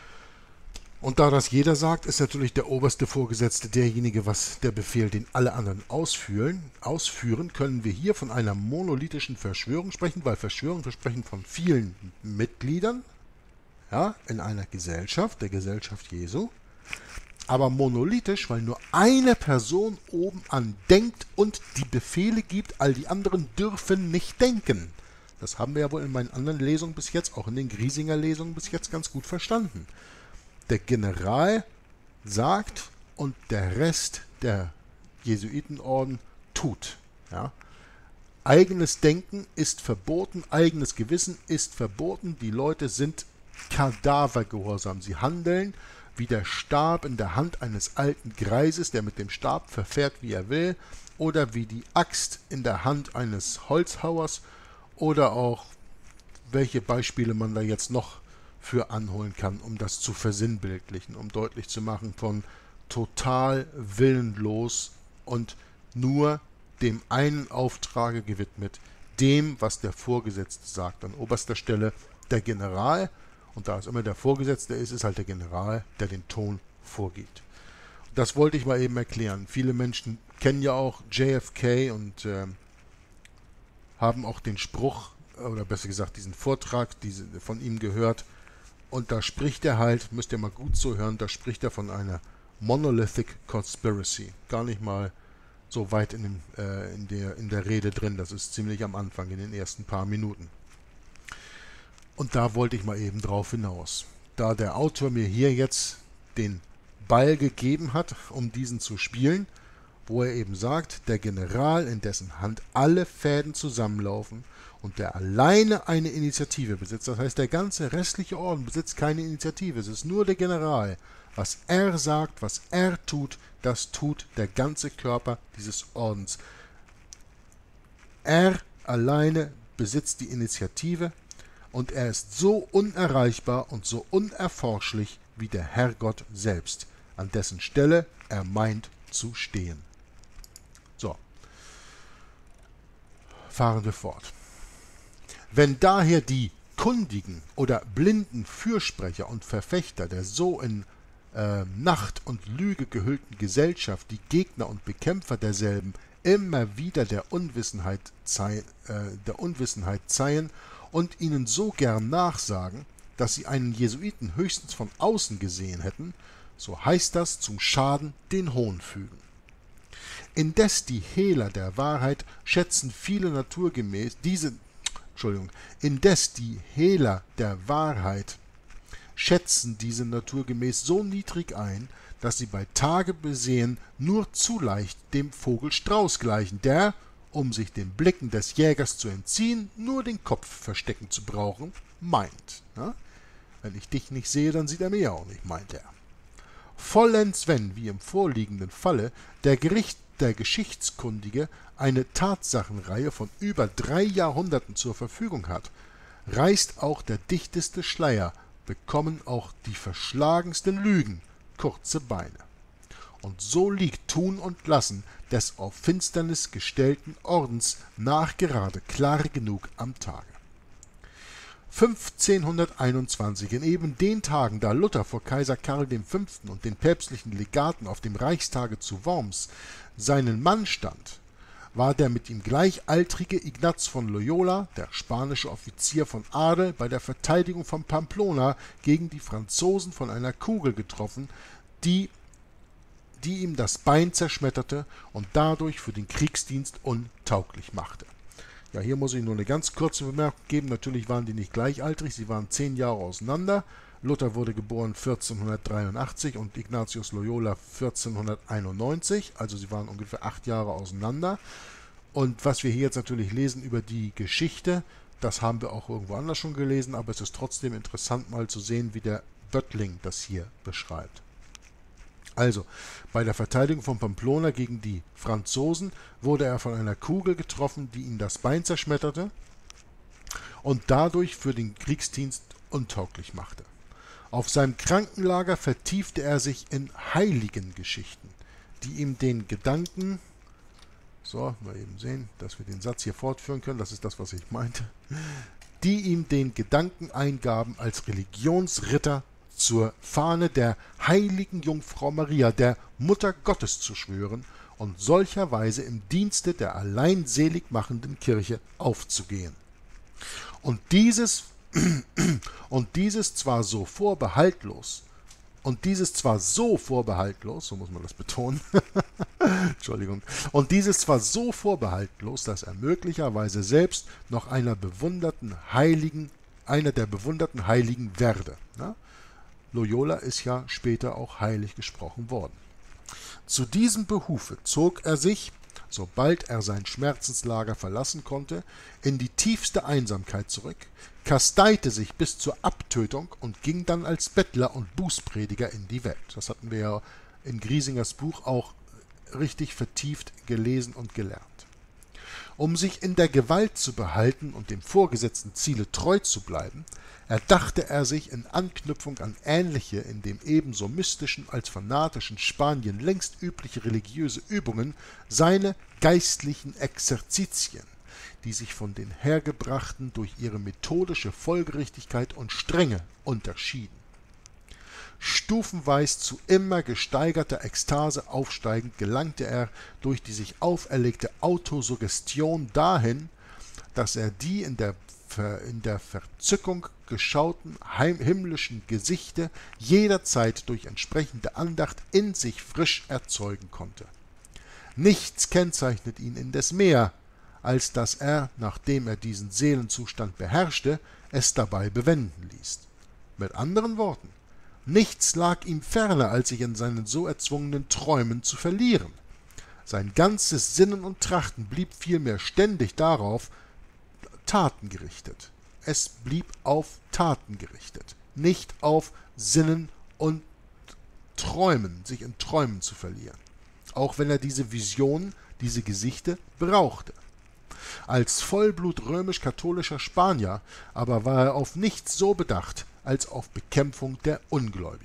Speaker 1: und da das jeder sagt, ist natürlich der oberste Vorgesetzte derjenige, was der Befehl, den alle anderen ausführen, können wir hier von einer monolithischen Verschwörung sprechen, weil Verschwörungen versprechen von vielen Mitgliedern, ja, in einer Gesellschaft, der Gesellschaft Jesu, aber monolithisch, weil nur eine Person oben an denkt und die Befehle gibt, all die anderen dürfen nicht denken. Das haben wir ja wohl in meinen anderen Lesungen bis jetzt, auch in den Griesinger Lesungen bis jetzt ganz gut verstanden. Der General sagt und der Rest der Jesuitenorden tut. Ja. Eigenes Denken ist verboten, eigenes Gewissen ist verboten. Die Leute sind kadavergehorsam. Sie handeln wie der Stab in der Hand eines alten Greises, der mit dem Stab verfährt, wie er will, oder wie die Axt in der Hand eines Holzhauers, oder auch welche Beispiele man da jetzt noch für anholen kann, um das zu versinnbildlichen, um deutlich zu machen von total willenlos und nur dem einen Auftrage gewidmet, dem, was der Vorgesetzte sagt. An oberster Stelle der General, und da es immer der Vorgesetzte ist, ist halt der General, der den Ton vorgibt. Das wollte ich mal eben erklären. Viele Menschen kennen ja auch JFK und haben auch den Spruch, oder besser gesagt diesen Vortrag von ihm gehört. Und da spricht er halt, müsst ihr mal gut zuhören, da spricht er von einer Monolithic Conspiracy. Gar nicht mal so weit in der Rede drin, das ist ziemlich am Anfang, in den ersten paar Minuten. Und da wollte ich mal eben drauf hinaus. Da der Autor mir hier jetzt den Ball gegeben hat, um diesen zu spielen, wo er eben sagt, der General, in dessen Hand alle Fäden zusammenlaufen und der alleine eine Initiative besitzt, das heißt, der ganze restliche Orden besitzt keine Initiative, es ist nur der General. Was er sagt, was er tut, das tut der ganze Körper dieses Ordens. Er alleine besitzt die Initiative und er ist so unerreichbar und so unerforschlich wie der Herrgott selbst, an dessen Stelle er meint zu stehen. So, fahren wir fort. Wenn daher die kundigen oder blinden Fürsprecher und Verfechter der so in Nacht und Lüge gehüllten Gesellschaft, die Gegner und Bekämpfer derselben, immer wieder der Unwissenheit zeihen und ihnen so gern nachsagen, dass sie einen Jesuiten höchstens von außen gesehen hätten, so heißt das zum Schaden den Hohn fügen. Indes die Hehler der Wahrheit schätzen viele naturgemäß indes die Hehler der Wahrheit schätzen diese naturgemäß so niedrig ein, dass sie bei Tage besehen nur zu leicht dem Vogel Strauß gleichen, der, um sich den Blicken des Jägers zu entziehen, nur den Kopf verstecken zu brauchen, meint. Ja? Wenn ich dich nicht sehe, dann sieht er mich auch nicht, meint er. Vollends wenn, wie im vorliegenden Falle, der Geschichtskundige eine Tatsachenreihe von über 3 Jahrhunderten zur Verfügung hat, reißt auch der dichteste Schleier, bekommen auch die verschlagensten Lügen kurze Beine. Und so liegt Tun und Lassen des auf Finsternis gestellten Ordens nachgerade klar genug am Tage. 1521, in eben den Tagen, da Luther vor Kaiser Karl V. und den päpstlichen Legaten auf dem Reichstage zu Worms seinen Mann stand, war der mit ihm gleichaltrige Ignaz von Loyola, der spanische Offizier von Adel, bei der Verteidigung von Pamplona gegen die Franzosen von einer Kugel getroffen, die ihm das Bein zerschmetterte und dadurch für den Kriegsdienst untauglich machte. Ja, hier muss ich nur eine ganz kurze Bemerkung geben. Natürlich waren die nicht gleichaltrig, sie waren 10 Jahre auseinander. Luther wurde geboren 1483 und Ignatius Loyola 1491, also sie waren ungefähr 8 Jahre auseinander. Und was wir hier jetzt natürlich lesen über die Geschichte, das haben wir auch irgendwo anders schon gelesen, aber es ist trotzdem interessant mal zu sehen, wie der Böttling das hier beschreibt. Also, bei der Verteidigung von Pamplona gegen die Franzosen wurde er von einer Kugel getroffen, die ihm das Bein zerschmetterte und dadurch für den Kriegsdienst untauglich machte. Auf seinem Krankenlager vertiefte er sich in Heiligengeschichten, die ihm den Gedanken, so, mal eben sehen, dass wir den Satz hier fortführen können, das ist das, was ich meinte, die ihm den Gedanken eingaben, als Religionsritter zur Fahne der heiligen Jungfrau Maria, der Mutter Gottes, zu schwören und solcherweise im Dienste der allein selig machenden Kirche aufzugehen. Und dieses zwar so vorbehaltlos, so muss man das betonen, Entschuldigung, und dieses zwar so vorbehaltlos, dass er möglicherweise selbst noch einer der bewunderten Heiligen werde. Ja? Loyola ist ja später auch heilig gesprochen worden. Zu diesem Behufe zog er sich, sobald er sein Schmerzenslager verlassen konnte, in die tiefste Einsamkeit zurück, kasteite sich bis zur Abtötung und ging dann als Bettler und Bußprediger in die Welt. Das hatten wir ja in Griesingers Buch auch richtig vertieft gelesen und gelernt. Um sich in der Gewalt zu behalten und dem vorgesetzten Ziele treu zu bleiben, erdachte er sich in Anknüpfung an ähnliche, in dem ebenso mystischen als fanatischen Spanien längst übliche religiöse Übungen, seine geistlichen Exerzitien, die sich von den hergebrachten durch ihre methodische Folgerichtigkeit und Strenge unterschieden. Stufenweis zu immer gesteigerter Ekstase aufsteigend gelangte er durch die sich auferlegte Autosuggestion dahin, dass er die in der Verzückung geschauten himmlischen Gesichte jederzeit durch entsprechende Andacht in sich frisch erzeugen konnte. Nichts kennzeichnet ihn indes mehr, als dass er, nachdem er diesen Seelenzustand beherrschte, es dabei bewenden ließ. Mit anderen Worten, Nichts lag ihm ferner, als sich in seinen so erzwungenen Träumen zu verlieren. Sein ganzes Sinnen und Trachten blieb vielmehr ständig darauf, Taten gerichtet. Es blieb auf Taten gerichtet, nicht auf Sinnen und Träumen, sich in Träumen zu verlieren. Auch wenn er diese Visionen, diese Gesichter brauchte. Als Vollblut römisch-katholischer Spanier aber war er auf nichts so bedacht, als auf Bekämpfung der Ungläubigen.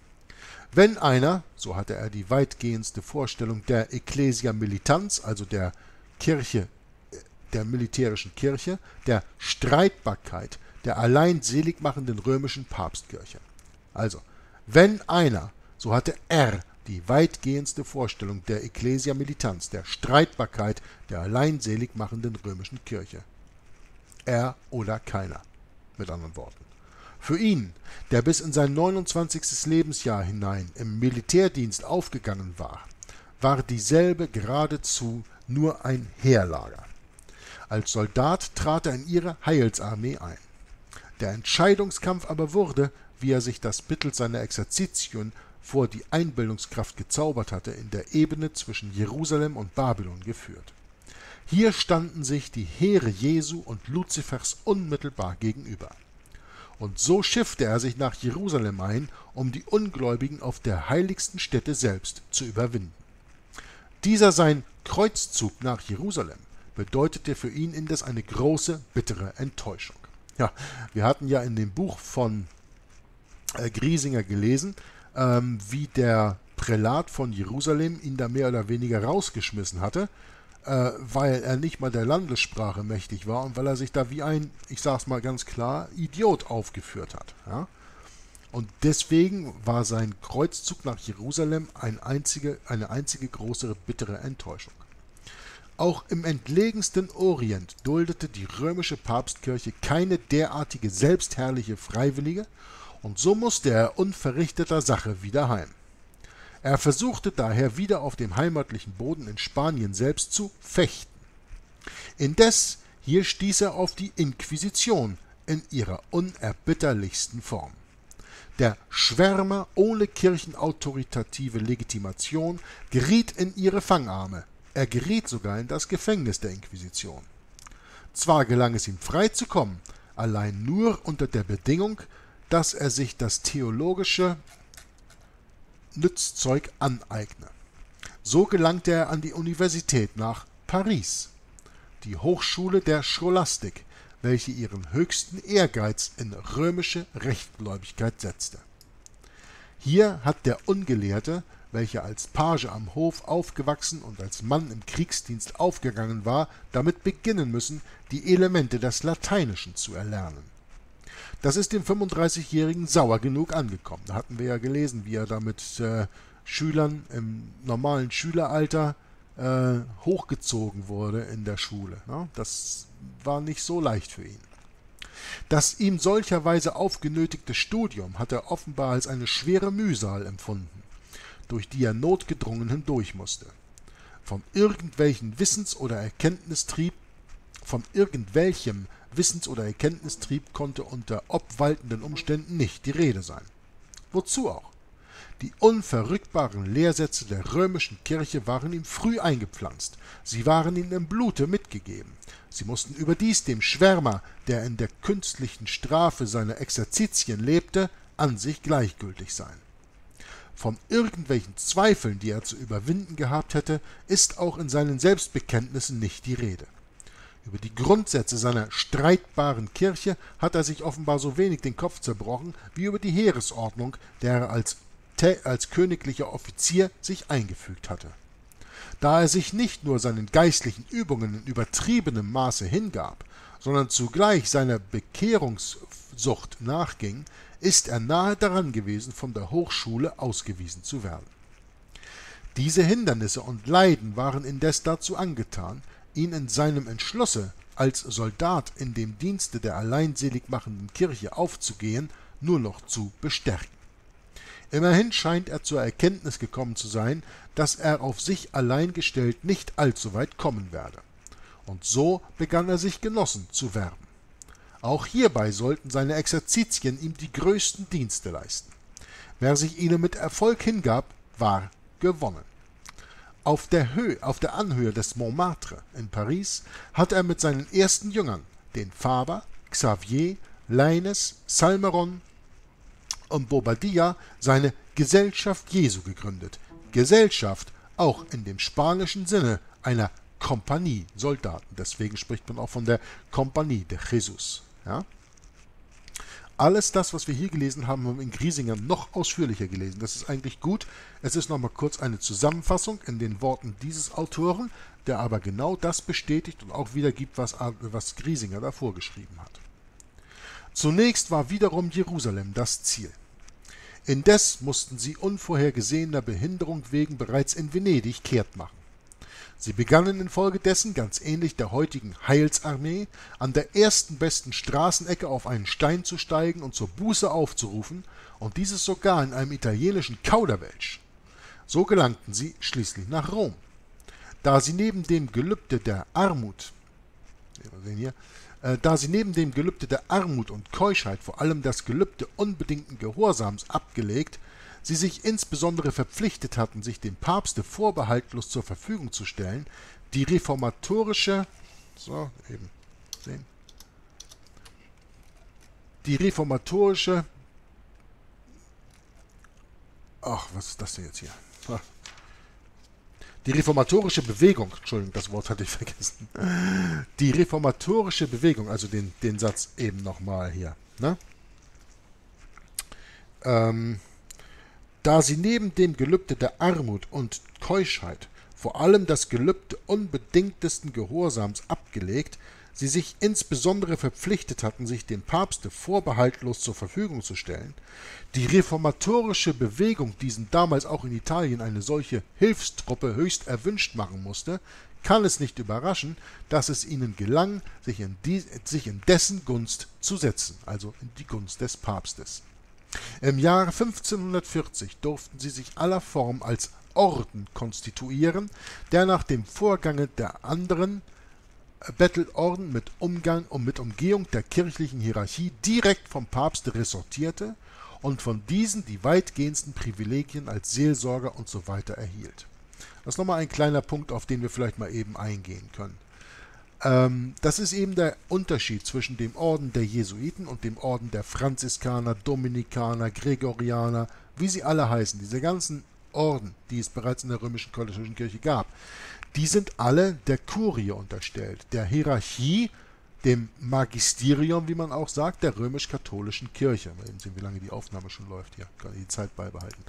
Speaker 1: Wenn einer, so hatte er die weitgehendste Vorstellung der Ecclesia Militans, also der Kirche, der militärischen Kirche, der Streitbarkeit der allein seligmachenden römischen Papstkirche. Also, wenn einer, so hatte er die weitgehendste Vorstellung der Ecclesia Militans, der Streitbarkeit der allein seligmachenden römischen Kirche. Er oder keiner, mit anderen Worten. Für ihn, der bis in sein 29. Lebensjahr hinein im Militärdienst aufgegangen war, war dieselbe geradezu nur ein Heerlager. Als Soldat trat er in ihre Heilsarmee ein. Der Entscheidungskampf aber wurde, wie er sich das mittels seiner Exerzitien vor die Einbildungskraft gezaubert hatte, in der Ebene zwischen Jerusalem und Babylon geführt. Hier standen sich die Heere Jesu und Luzifers unmittelbar gegenüber. Und so schiffte er sich nach Jerusalem ein, um die Ungläubigen auf der heiligsten Stätte selbst zu überwinden. Dieser sein Kreuzzug nach Jerusalem bedeutete für ihn indes eine große, bittere Enttäuschung. Ja, wir hatten ja in dem Buch von Griesinger gelesen, wie der Prälat von Jerusalem ihn da mehr oder weniger rausgeschmissen hatte, weil er nicht mal der Landessprache mächtig war und weil er sich da wie ein, ich sag's mal ganz klar, Idiot aufgeführt hat. Ja? Und deswegen war sein Kreuzzug nach Jerusalem eine einzige große, bittere Enttäuschung. Auch im entlegensten Orient duldete die römische Papstkirche keine derartige selbstherrliche Freiwillige, und so musste er unverrichteter Sache wieder heim. Er versuchte daher wieder auf dem heimatlichen Boden in Spanien selbst zu fechten. Indes hier stieß er auf die Inquisition in ihrer unerbitterlichsten Form. Der Schwärmer ohne kirchenautoritative Legitimation geriet in ihre Fangarme. Er geriet sogar in das Gefängnis der Inquisition. Zwar gelang es ihm freizukommen, allein nur unter der Bedingung, dass er sich das theologische Nützzeug aneigne. So gelangte er an die Universität nach Paris, die Hochschule der Scholastik, welche ihren höchsten Ehrgeiz in römische Rechtgläubigkeit setzte. Hier hat der Ungelehrte, welcher als Page am Hof aufgewachsen und als Mann im Kriegsdienst aufgegangen war, damit beginnen müssen, die Elemente des Lateinischen zu erlernen. Das ist dem 35-Jährigen sauer genug angekommen. Da hatten wir ja gelesen, wie er da mit Schülern im normalen Schüleralter hochgezogen wurde in der Schule. Ja, das war nicht so leicht für ihn. Das ihm solcherweise aufgenötigte Studium hat er offenbar als eine schwere Mühsal empfunden, durch die er notgedrungen hindurch musste. Von irgendwelchem Wissens- oder Erkenntnistrieb konnte unter obwaltenden Umständen nicht die Rede sein. Wozu auch? Die unverrückbaren Lehrsätze der römischen Kirche waren ihm früh eingepflanzt, sie waren ihm im Blute mitgegeben. Sie mussten überdies dem Schwärmer, der in der künstlichen Strafe seiner Exerzitien lebte, an sich gleichgültig sein. Von irgendwelchen Zweifeln, die er zu überwinden gehabt hätte, ist auch in seinen Selbstbekenntnissen nicht die Rede. Über die Grundsätze seiner streitbaren Kirche hat er sich offenbar so wenig den Kopf zerbrochen, wie über die Heeresordnung, der er als königlicher Offizier sich eingefügt hatte. Da er sich nicht nur seinen geistlichen Übungen in übertriebenem Maße hingab, sondern zugleich seiner Bekehrungssucht nachging, ist er nahe daran gewesen, von der Hochschule ausgewiesen zu werden. Diese Hindernisse und Leiden waren indes dazu angetan, ihn in seinem Entschlusse, als Soldat in dem Dienste der alleinseligmachenden Kirche aufzugehen, nur noch zu bestärken. Immerhin scheint er zur Erkenntnis gekommen zu sein, dass er auf sich allein gestellt nicht allzu weit kommen werde. Und so begann er sich Genossen zu werben. Auch hierbei sollten seine Exerzitien ihm die größten Dienste leisten. Wer sich ihnen mit Erfolg hingab, war gewonnen. Auf der Anhöhe des Montmartre in Paris hat er mit seinen ersten Jüngern, den Faber, Xavier, Lainez, Salmeron und Bobadilla, seine Gesellschaft Jesu gegründet. Gesellschaft auch in dem spanischen Sinne einer Kompanie Soldaten. Deswegen spricht man auch von der Compagnie de Jesus. Ja? Alles das, was wir hier gelesen haben, haben wir in Griesinger noch ausführlicher gelesen. Das ist eigentlich gut. Es ist nochmal kurz eine Zusammenfassung in den Worten dieses Autoren, der aber genau das bestätigt und auch wiedergibt, was Griesinger da vorgeschrieben hat. Zunächst war wiederum Jerusalem das Ziel. Indes mussten sie unvorhergesehener Behinderung wegen bereits in Venedig kehrt machen. Sie begannen infolgedessen, ganz ähnlich der heutigen Heilsarmee, an der ersten besten Straßenecke auf einen Stein zu steigen und zur Buße aufzurufen, und dieses sogar in einem italienischen Kauderwelsch. So gelangten sie schließlich nach Rom. Da sie neben dem Gelübde der Armut und Keuschheit vor allem das Gelübde unbedingten Gehorsams abgelegt, sie sich insbesondere verpflichtet hatten, sich dem Papste vorbehaltlos zur Verfügung zu stellen, die reformatorische Bewegung, Entschuldigung, das Wort hatte ich vergessen. Die reformatorische Bewegung, also den Satz eben nochmal hier, ne? Da sie neben dem Gelübde der Armut und Keuschheit vor allem das Gelübde unbedingtesten Gehorsams abgelegt, sie sich insbesondere verpflichtet hatten, sich dem Papste vorbehaltlos zur Verfügung zu stellen, die reformatorische Bewegung diesen damals auch in Italien eine solche Hilfstruppe höchst erwünscht machen musste, kann es nicht überraschen, dass es ihnen gelang, sich in dessen Gunst zu setzen, also in die Gunst des Papstes. Im Jahre 1540 durften sie sich aller Form als Orden konstituieren, der nach dem Vorgange der anderen Bettelorden mit Umgehung der kirchlichen Hierarchie direkt vom Papste ressortierte und von diesen die weitgehendsten Privilegien als Seelsorger usw. erhielt. Das ist nochmal ein kleiner Punkt, auf den wir vielleicht mal eben eingehen können. Das ist eben der Unterschied zwischen dem Orden der Jesuiten und dem Orden der Franziskaner, Dominikaner, Gregorianer, wie sie alle heißen. Diese ganzen Orden, die es bereits in der römisch-katholischen Kirche gab, die sind alle der Kurie unterstellt, der Hierarchie, dem Magisterium, wie man auch sagt, der römisch-katholischen Kirche. Mal eben sehen, wie lange die Aufnahme schon läuft hier. Kann ich die Zeit beibehalten.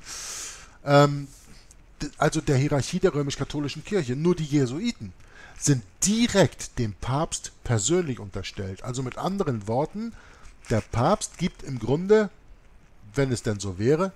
Speaker 1: Also der Hierarchie der römisch-katholischen Kirche. Nur die Jesuiten sind direkt dem Papst persönlich unterstellt. Also mit anderen Worten, der Papst gibt im Grunde, wenn es denn so wäre,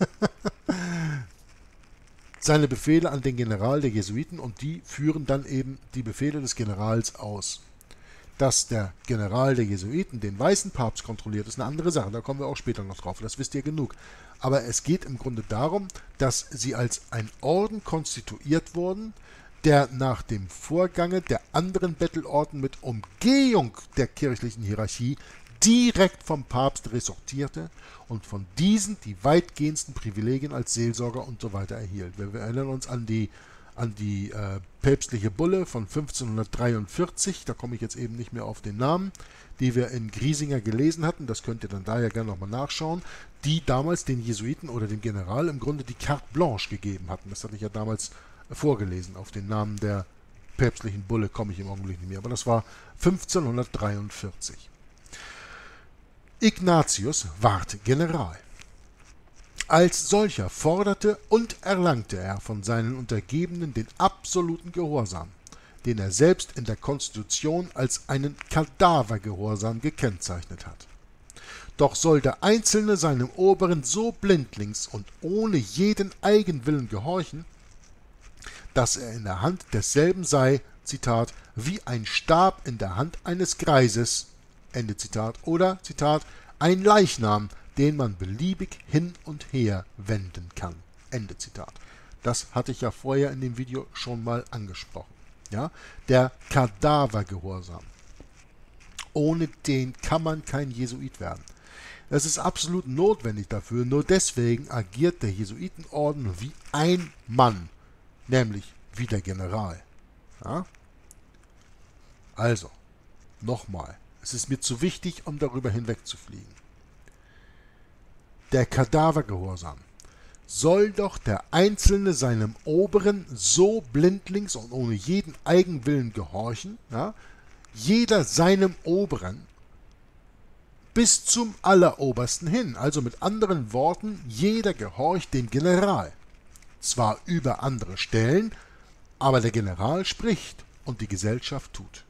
Speaker 1: seine Befehle an den General der Jesuiten und die führen dann eben die Befehle des Generals aus. Dass der General der Jesuiten den weißen Papst kontrolliert, ist eine andere Sache, da kommen wir auch später noch drauf, das wisst ihr genug. Aber es geht im Grunde darum, dass sie als ein Orden konstituiert wurden, der nach dem Vorgange der anderen Bettelorden mit Umgehung der kirchlichen Hierarchie direkt vom Papst ressortierte und von diesen die weitgehendsten Privilegien als Seelsorger usw. erhielt. Wir erinnern uns an die päpstliche Bulle von 1543, da komme ich jetzt eben nicht mehr auf den Namen, die wir in Griesinger gelesen hatten, das könnt ihr dann da ja gerne nochmal nachschauen, die damals den Jesuiten oder dem General im Grunde die Carte Blanche gegeben hatten. Das hatte ich ja damals vorgelesen. Auf den Namen der päpstlichen Bulle komme ich im Augenblick nicht mehr, aber das war 1543. Ignatius ward General. Als solcher forderte und erlangte er von seinen Untergebenen den absoluten Gehorsam, den er selbst in der Konstitution als einen Kadavergehorsam gekennzeichnet hat. Doch soll der Einzelne seinem Oberen so blindlings und ohne jeden Eigenwillen gehorchen, dass er in der Hand desselben sei, Zitat, wie ein Stab in der Hand eines Greises, Ende Zitat, oder, Zitat, ein Leichnam, den man beliebig hin und her wenden kann, Ende Zitat. Das hatte ich ja vorher in dem Video schon mal angesprochen. Ja? Der Kadavergehorsam. Ohne den kann man kein Jesuit werden. Es ist absolut notwendig dafür, nur deswegen agiert der Jesuitenorden wie ein Mann, nämlich wie der General. Ja? Also, nochmal, es ist mir zu wichtig, um darüber hinwegzufliegen. Der Kadavergehorsam. Soll doch der Einzelne seinem Oberen so blindlings und ohne jeden Eigenwillen gehorchen, ja? Jeder seinem Oberen, bis zum Allerobersten hin. Also mit anderen Worten, jeder gehorcht dem General. Zwar über andere Stellen, aber der General spricht und die Gesellschaft tut.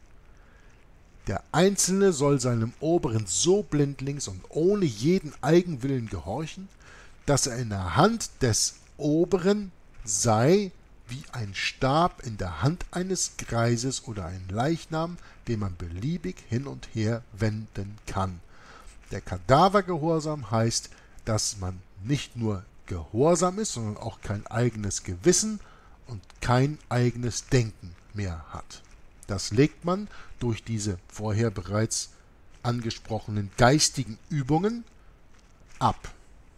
Speaker 1: Der Einzelne soll seinem Oberen so blindlings und ohne jeden Eigenwillen gehorchen, dass er in der Hand des Oberen sei wie ein Stab in der Hand eines Greises oder ein Leichnam, den man beliebig hin und her wenden kann. Der Kadavergehorsam heißt, dass man nicht nur gehorsam ist, sondern auch kein eigenes Gewissen und kein eigenes Denken mehr hat. Das legt man durch diese vorher bereits angesprochenen geistigen Übungen ab.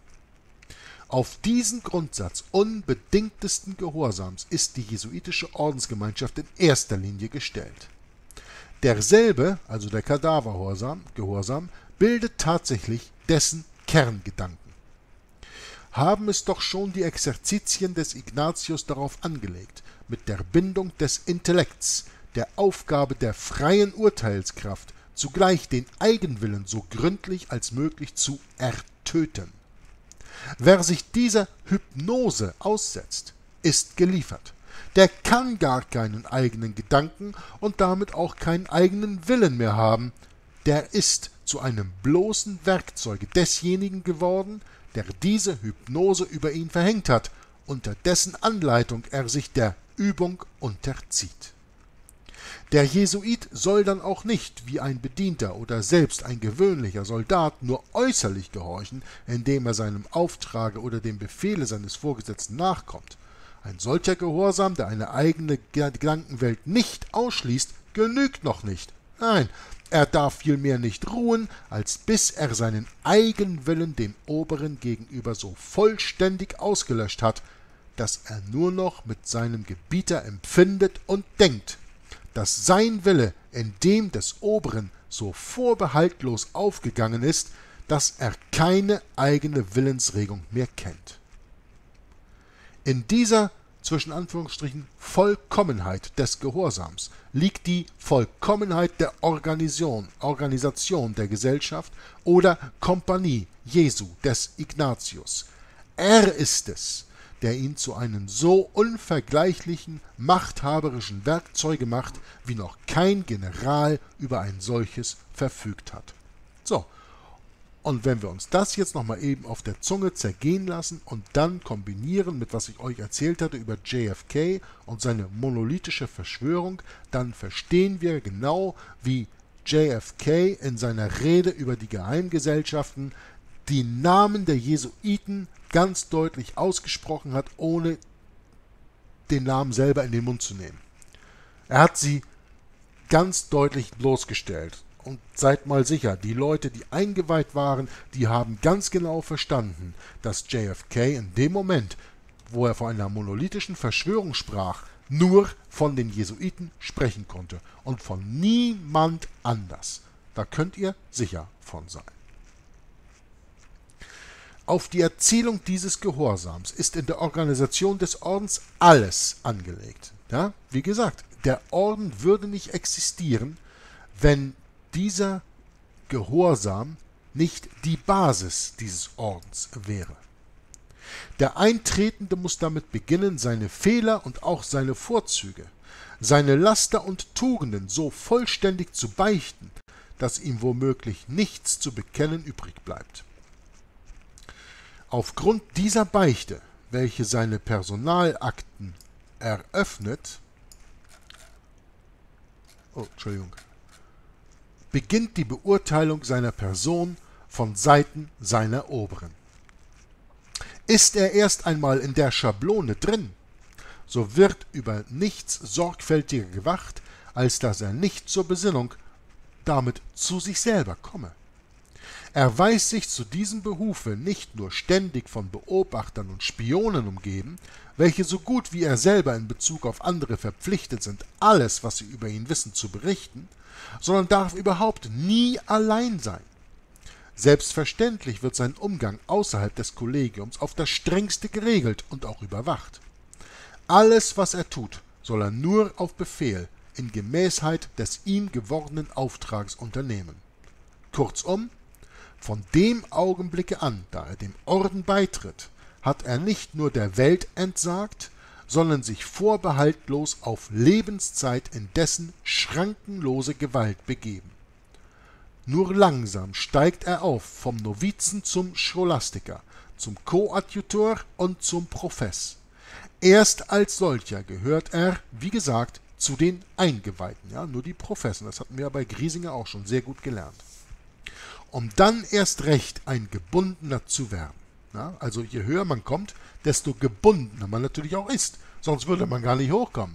Speaker 1: Auf diesen Grundsatz unbedingtesten Gehorsams ist die jesuitische Ordensgemeinschaft in erster Linie gestellt. Derselbe, also der Kadavergehorsam, bildet tatsächlich dessen Kerngedanken. Haben es doch schon die Exerzitien des Ignatius darauf angelegt, mit der Bindung des Intellekts, der Aufgabe der freien Urteilskraft, zugleich den Eigenwillen so gründlich als möglich zu ertöten. Wer sich dieser Hypnose aussetzt, ist geliefert. Der kann gar keinen eigenen Gedanken und damit auch keinen eigenen Willen mehr haben. Der ist zu einem bloßen Werkzeuge desjenigen geworden, der diese Hypnose über ihn verhängt hat, unter dessen Anleitung er sich der Übung unterzieht. Der Jesuit soll dann auch nicht wie ein Bedienter oder selbst ein gewöhnlicher Soldat nur äußerlich gehorchen, indem er seinem Auftrage oder dem Befehle seines Vorgesetzten nachkommt. Ein solcher Gehorsam, der eine eigene Gedankenwelt nicht ausschließt, genügt noch nicht. Nein, er darf vielmehr nicht ruhen, als bis er seinen Eigenwillen dem Oberen gegenüber so vollständig ausgelöscht hat, dass er nur noch mit seinem Gebieter empfindet und denkt, dass sein Wille in dem des Oberen so vorbehaltlos aufgegangen ist, dass er keine eigene Willensregung mehr kennt. In dieser, zwischen Anführungsstrichen, Vollkommenheit des Gehorsams liegt die Vollkommenheit der Organisation der Gesellschaft oder Kompanie Jesu des Ignatius. Er ist es, der ihn zu einem so unvergleichlichen, machthaberischen Werkzeuge macht, wie noch kein General über ein solches verfügt hat. So, und wenn wir uns das jetzt nochmal eben auf der Zunge zergehen lassen und dann kombinieren mit was ich euch erzählt hatte über JFK und seine monolithische Verschwörung, dann verstehen wir genau, wie JFK in seiner Rede über die Geheimgesellschaften die Namen der Jesuiten ganz deutlich ausgesprochen hat, ohne den Namen selber in den Mund zu nehmen. Er hat sie ganz deutlich bloßgestellt. Und seid mal sicher, die Leute, die eingeweiht waren, die haben ganz genau verstanden, dass JFK in dem Moment, wo er von einer monolithischen Verschwörung sprach, nur von den Jesuiten sprechen konnte und von niemand anders. Da könnt ihr sicher von sein. Auf die Erzielung dieses Gehorsams ist in der Organisation des Ordens alles angelegt. Ja? Wie gesagt, der Orden würde nicht existieren, wenn dieser Gehorsam nicht die Basis dieses Ordens wäre. Der Eintretende muss damit beginnen, seine Fehler und auch seine Vorzüge, seine Laster und Tugenden so vollständig zu beichten, dass ihm womöglich nichts zu bekennen übrig bleibt. Aufgrund dieser Beichte, welche seine Personalakten eröffnet, beginnt die Beurteilung seiner Person von Seiten seiner Oberen. Ist er erst einmal in der Schablone drin, so wird über nichts sorgfältiger gewacht, als dass er nicht zur Besinnung, damit zu sich selber komme. Er weiß sich zu diesem Behufe nicht nur ständig von Beobachtern und Spionen umgeben, welche so gut wie er selber in Bezug auf andere verpflichtet sind, alles, was sie über ihn wissen, zu berichten, sondern darf überhaupt nie allein sein. Selbstverständlich wird sein Umgang außerhalb des Kollegiums auf das strengste geregelt und auch überwacht. Alles, was er tut, soll er nur auf Befehl, in Gemäßheit des ihm gewordenen Auftrags unternehmen. Kurzum, von dem Augenblicke an, da er dem Orden beitritt, hat er nicht nur der Welt entsagt, sondern sich vorbehaltlos auf Lebenszeit in dessen schrankenlose Gewalt begeben. Nur langsam steigt er auf vom Novizen zum Scholastiker, zum Koadjutor und zum Profess. Erst als solcher gehört er, wie gesagt, zu den Eingeweihten, ja, nur die Professen, das hatten wir ja bei Griesinger auch schon sehr gut gelernt. Um dann erst recht ein Gebundener zu werden. Ja, also je höher man kommt, desto gebundener man natürlich auch ist, sonst würde man gar nicht hochkommen.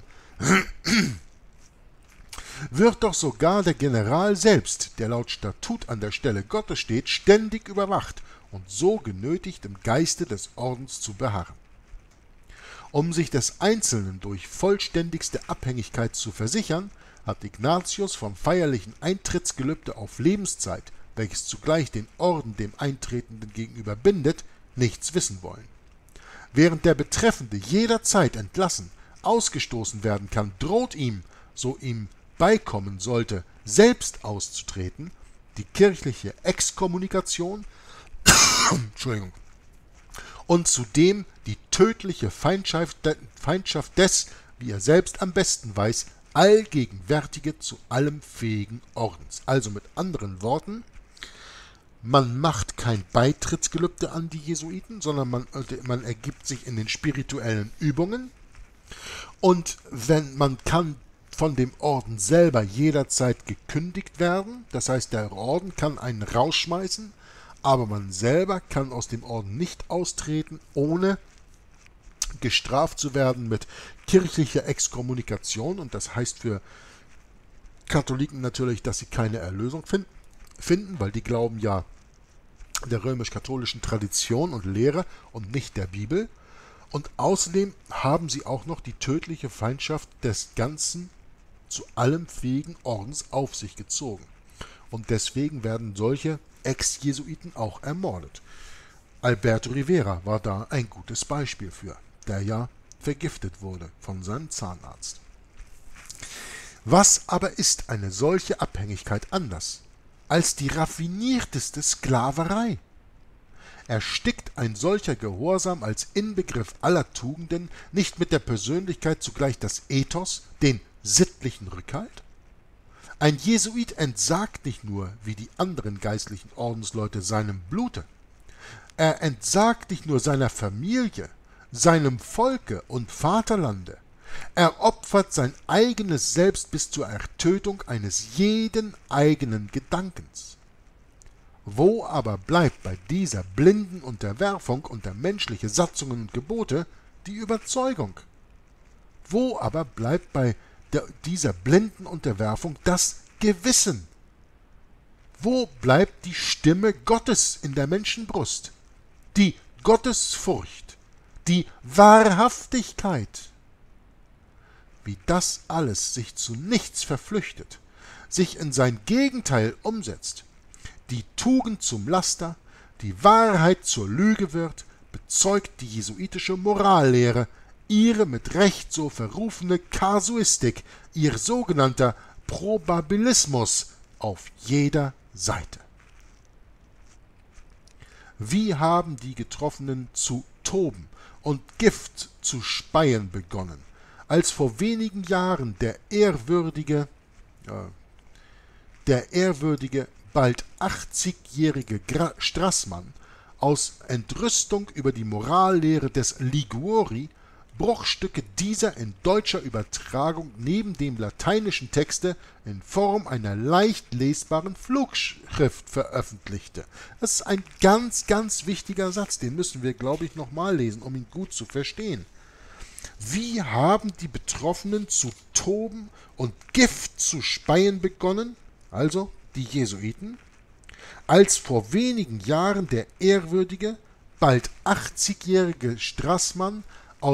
Speaker 1: Wird doch sogar der General selbst, der laut Statut an der Stelle Gottes steht, ständig überwacht und so genötigt, im Geiste des Ordens zu beharren. Um sich des Einzelnen durch vollständigste Abhängigkeit zu versichern, hat Ignatius vom feierlichen Eintrittsgelübde auf Lebenszeit, welches zugleich den Orden dem Eintretenden gegenüber bindet, nichts wissen wollen. Während der Betreffende jederzeit entlassen, ausgestoßen werden kann, droht ihm, so ihm beikommen sollte, selbst auszutreten, die kirchliche Exkommunikation und zudem die tödliche Feindschaft des, wie er selbst am besten weiß, allgegenwärtige zu allem fähigen Ordens. Also mit anderen Worten, man macht kein Beitrittsgelübde an die Jesuiten, sondern man ergibt sich in den spirituellen Übungen, und wenn man kann von dem Orden selber jederzeit gekündigt werden, das heißt, der Orden kann einen rausschmeißen, aber man selber kann aus dem Orden nicht austreten, ohne gestraft zu werden mit kirchlicher Exkommunikation, und das heißt für Katholiken natürlich, dass sie keine Erlösung finden, weil die glauben ja der römisch-katholischen Tradition und Lehre und nicht der Bibel. Und außerdem haben sie auch noch die tödliche Feindschaft des ganzen, zu allem fähigen Ordens auf sich gezogen. Und deswegen werden solche Ex-Jesuiten auch ermordet. Alberto Rivera war da ein gutes Beispiel für, der ja vergiftet wurde von seinem Zahnarzt. Was aber ist eine solche Abhängigkeit anders als die raffinierteste Sklaverei? Erstickt ein solcher Gehorsam als Inbegriff aller Tugenden nicht mit der Persönlichkeit zugleich das Ethos, den sittlichen Rückhalt? Ein Jesuit entsagt nicht nur, wie die anderen geistlichen Ordensleute, seinem Blute. Er entsagt nicht nur seiner Familie, seinem Volke und Vaterlande. Er opfert sein eigenes Selbst bis zur Ertötung eines jeden eigenen Gedankens. Wo aber bleibt bei dieser blinden Unterwerfung unter menschliche Satzungen und Gebote die Überzeugung? Wo aber bleibt bei dieser blinden Unterwerfung das Gewissen? Wo bleibt die Stimme Gottes in der Menschenbrust? Die Gottesfurcht, die Wahrhaftigkeit? Wie das alles sich zu nichts verflüchtet, sich in sein Gegenteil umsetzt, die Tugend zum Laster, die Wahrheit zur Lüge wird, bezeugt die jesuitische Morallehre, ihre mit Recht so verrufene Kasuistik, ihr sogenannter Probabilismus auf jeder Seite. Wie haben die Getroffenen zu toben und Gift zu speien begonnen, als vor wenigen Jahren der ehrwürdige, bald 80-jährige Strassmann aus Entrüstung über die Morallehre des Liguori Bruchstücke dieser in deutscher Übertragung neben dem lateinischen Texte in Form einer leicht lesbaren Flugschrift veröffentlichte. Das ist ein ganz, ganz wichtiger Satz, den müssen wir, glaube ich, nochmal lesen, um ihn gut zu verstehen. Wie haben die Betroffenen zu toben und Gift zu speien begonnen, also die Jesuiten, als vor wenigen Jahren der ehrwürdige, bald 80-jährige Grassmann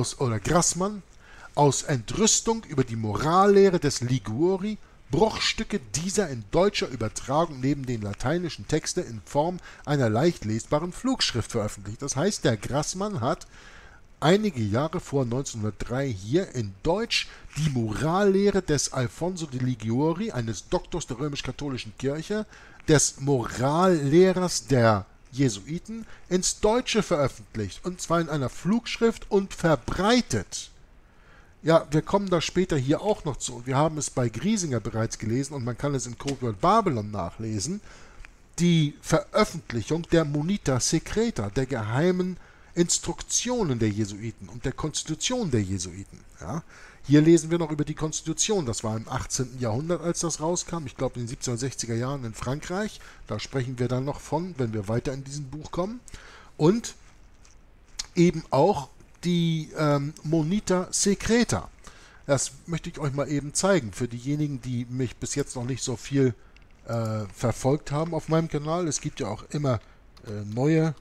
Speaker 1: aus Entrüstung über die Morallehre des Liguori Bruchstücke dieser in deutscher Übertragung neben den lateinischen Texte in Form einer leicht lesbaren Flugschrift veröffentlicht. Das heißt, der Grassmann hat einige Jahre vor 1903 hier in Deutsch die Morallehre des Alfonso de Liguori, eines Doktors der römisch-katholischen Kirche, des Morallehrers der Jesuiten, ins Deutsche veröffentlicht, und zwar in einer Flugschrift und verbreitet. Ja, wir kommen da später hier auch noch zu. Wir haben es bei Griesinger bereits gelesen und man kann es in Code Word Babylon nachlesen. Die Veröffentlichung der Munita Secreta, der geheimen Instruktionen der Jesuiten und der Konstitution der Jesuiten. Ja, hier lesen wir noch über die Konstitution. Das war im 18. Jahrhundert, als das rauskam. Ich glaube in den 1760er Jahren in Frankreich. Da sprechen wir dann noch von, wenn wir weiter in diesem Buch kommen. Und eben auch die Munita Secreta. Das möchte ich euch mal eben zeigen. Für diejenigen, die mich bis jetzt noch nicht so viel verfolgt haben auf meinem Kanal. Es gibt ja auch immer neue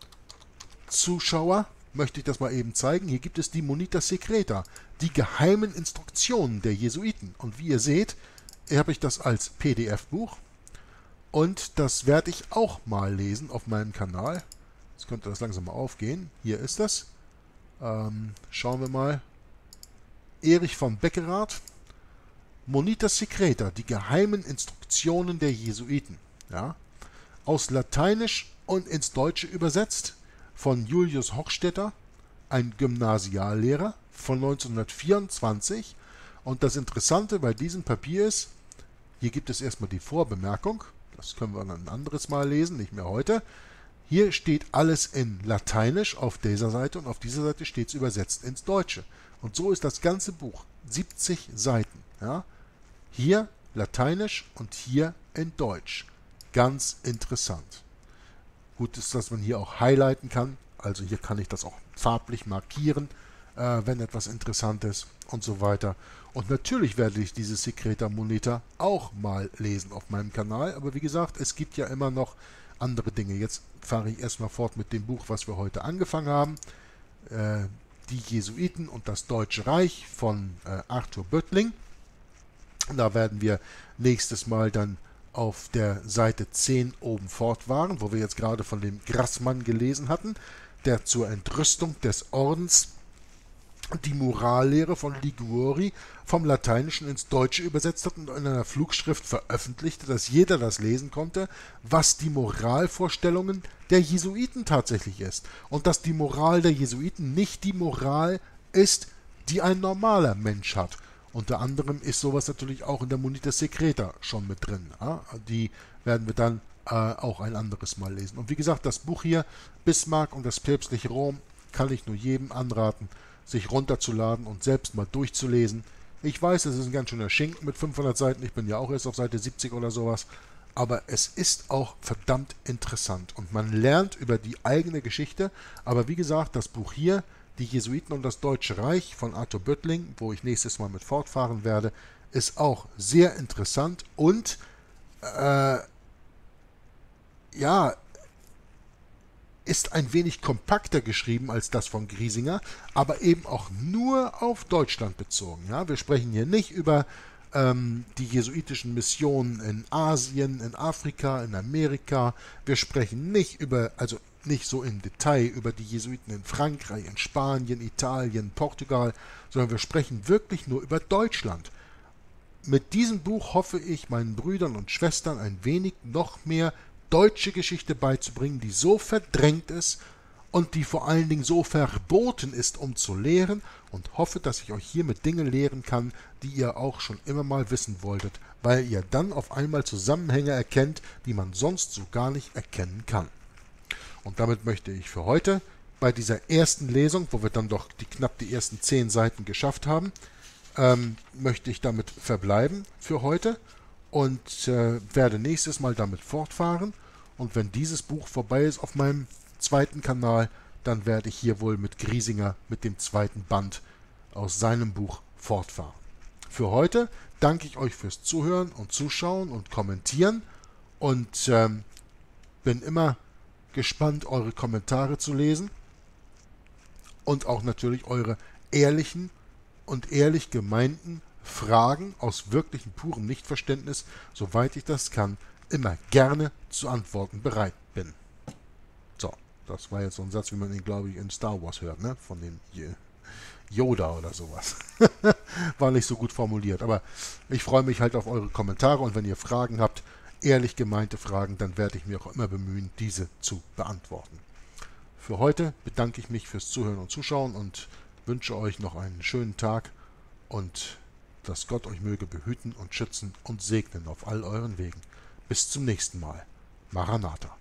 Speaker 1: Zuschauer, möchte ich das mal eben zeigen. Hier gibt es die Munita Secreta, die geheimen Instruktionen der Jesuiten. Und wie ihr seht, habe ich das als PDF-Buch und das werde ich auch mal lesen auf meinem Kanal. Jetzt könnte das langsam mal aufgehen. Hier ist das. Schauen wir mal. Erich von Beckerath, Munita Secreta, die geheimen Instruktionen der Jesuiten. Ja? Aus Lateinisch und ins Deutsche übersetzt von Julius Hochstetter, ein Gymnasiallehrer von 1924. Und das Interessante bei diesem Papier ist, hier gibt es erstmal die Vorbemerkung. Das können wir dann ein anderes Mal lesen, nicht mehr heute. Hier steht alles in Lateinisch auf dieser Seite und auf dieser Seite steht es übersetzt ins Deutsche. Und so ist das ganze Buch, 70 Seiten. Ja? Hier Lateinisch und hier in Deutsch. Ganz interessant. Gut ist, dass man hier auch highlighten kann. Also hier kann ich das auch farblich markieren, wenn etwas interessant ist und so weiter. Und natürlich werde ich diese Secreta Munita auch mal lesen auf meinem Kanal. Aber wie gesagt, es gibt ja immer noch andere Dinge. Jetzt fahre ich erstmal fort mit dem Buch, was wir heute angefangen haben. Die Jesuiten und das Deutsche Reich von Arthur Böttling. Da werden wir nächstes Mal dann auf der Seite 10 oben fortfahren, wo wir jetzt gerade von dem Grassmann gelesen hatten, der zur Entrüstung des Ordens die Morallehre von Liguori vom Lateinischen ins Deutsche übersetzt hat und in einer Flugschrift veröffentlichte, dass jeder das lesen konnte, was die Moralvorstellungen der Jesuiten tatsächlich ist. Und dass die Moral der Jesuiten nicht die Moral ist, die ein normaler Mensch hat. Unter anderem ist sowas natürlich auch in der Munita Secreta schon mit drin. Ja? Die werden wir dann auch ein anderes Mal lesen. Und wie gesagt, das Buch hier, Bismarck und das päpstliche Rom, kann ich nur jedem anraten, sich runterzuladen und selbst mal durchzulesen. Ich weiß, es ist ein ganz schöner Schinken mit 500 Seiten. Ich bin ja auch erst auf Seite 70 oder sowas. Aber es ist auch verdammt interessant. Und man lernt über die eigene Geschichte. Aber wie gesagt, das Buch hier, Die Jesuiten und das Deutsche Reich von Arthur Böttling, wo ich nächstes Mal mit fortfahren werde, ist auch sehr interessant und ja, ist ein wenig kompakter geschrieben als das von Griesinger, aber eben auch nur auf Deutschland bezogen. Ja? Wir sprechen hier nicht über die jesuitischen Missionen in Asien, in Afrika, in Amerika. Wir sprechen nicht über, also nicht so im Detail über die Jesuiten in Frankreich, in Spanien, Italien, Portugal, sondern wir sprechen wirklich nur über Deutschland. Mit diesem Buch hoffe ich, meinen Brüdern und Schwestern ein wenig noch mehr deutsche Geschichte beizubringen, die so verdrängt ist und die vor allen Dingen so verboten ist, um zu lehren, und hoffe, dass ich euch hiermit Dinge lehren kann, die ihr auch schon immer mal wissen wolltet, weil ihr dann auf einmal Zusammenhänge erkennt, die man sonst so gar nicht erkennen kann. Und damit möchte ich für heute bei dieser ersten Lesung, wo wir dann doch knapp die ersten 10 Seiten geschafft haben, möchte ich damit verbleiben für heute und werde nächstes Mal damit fortfahren. Und wenn dieses Buch vorbei ist auf meinem zweiten Kanal, dann werde ich hier wohl mit Griesinger mit dem zweiten Band aus seinem Buch fortfahren. Für heute danke ich euch fürs Zuhören und Zuschauen und Kommentieren und bin immer gespannt, eure Kommentare zu lesen und auch natürlich eure ehrlichen und ehrlich gemeinten Fragen aus wirklichem purem Nichtverständnis, soweit ich das kann, immer gerne zu antworten bereit bin. So, das war jetzt so ein Satz, wie man ihn, glaube ich, in Star Wars hört, ne? Von dem Yoda oder sowas. War nicht so gut formuliert, aber ich freue mich halt auf eure Kommentare und wenn ihr Fragen habt, ehrlich gemeinte Fragen, dann werde ich mich auch immer bemühen, diese zu beantworten. Für heute bedanke ich mich fürs Zuhören und Zuschauen und wünsche euch noch einen schönen Tag und dass Gott euch möge behüten und schützen und segnen auf all euren Wegen. Bis zum nächsten Mal. Maranatha.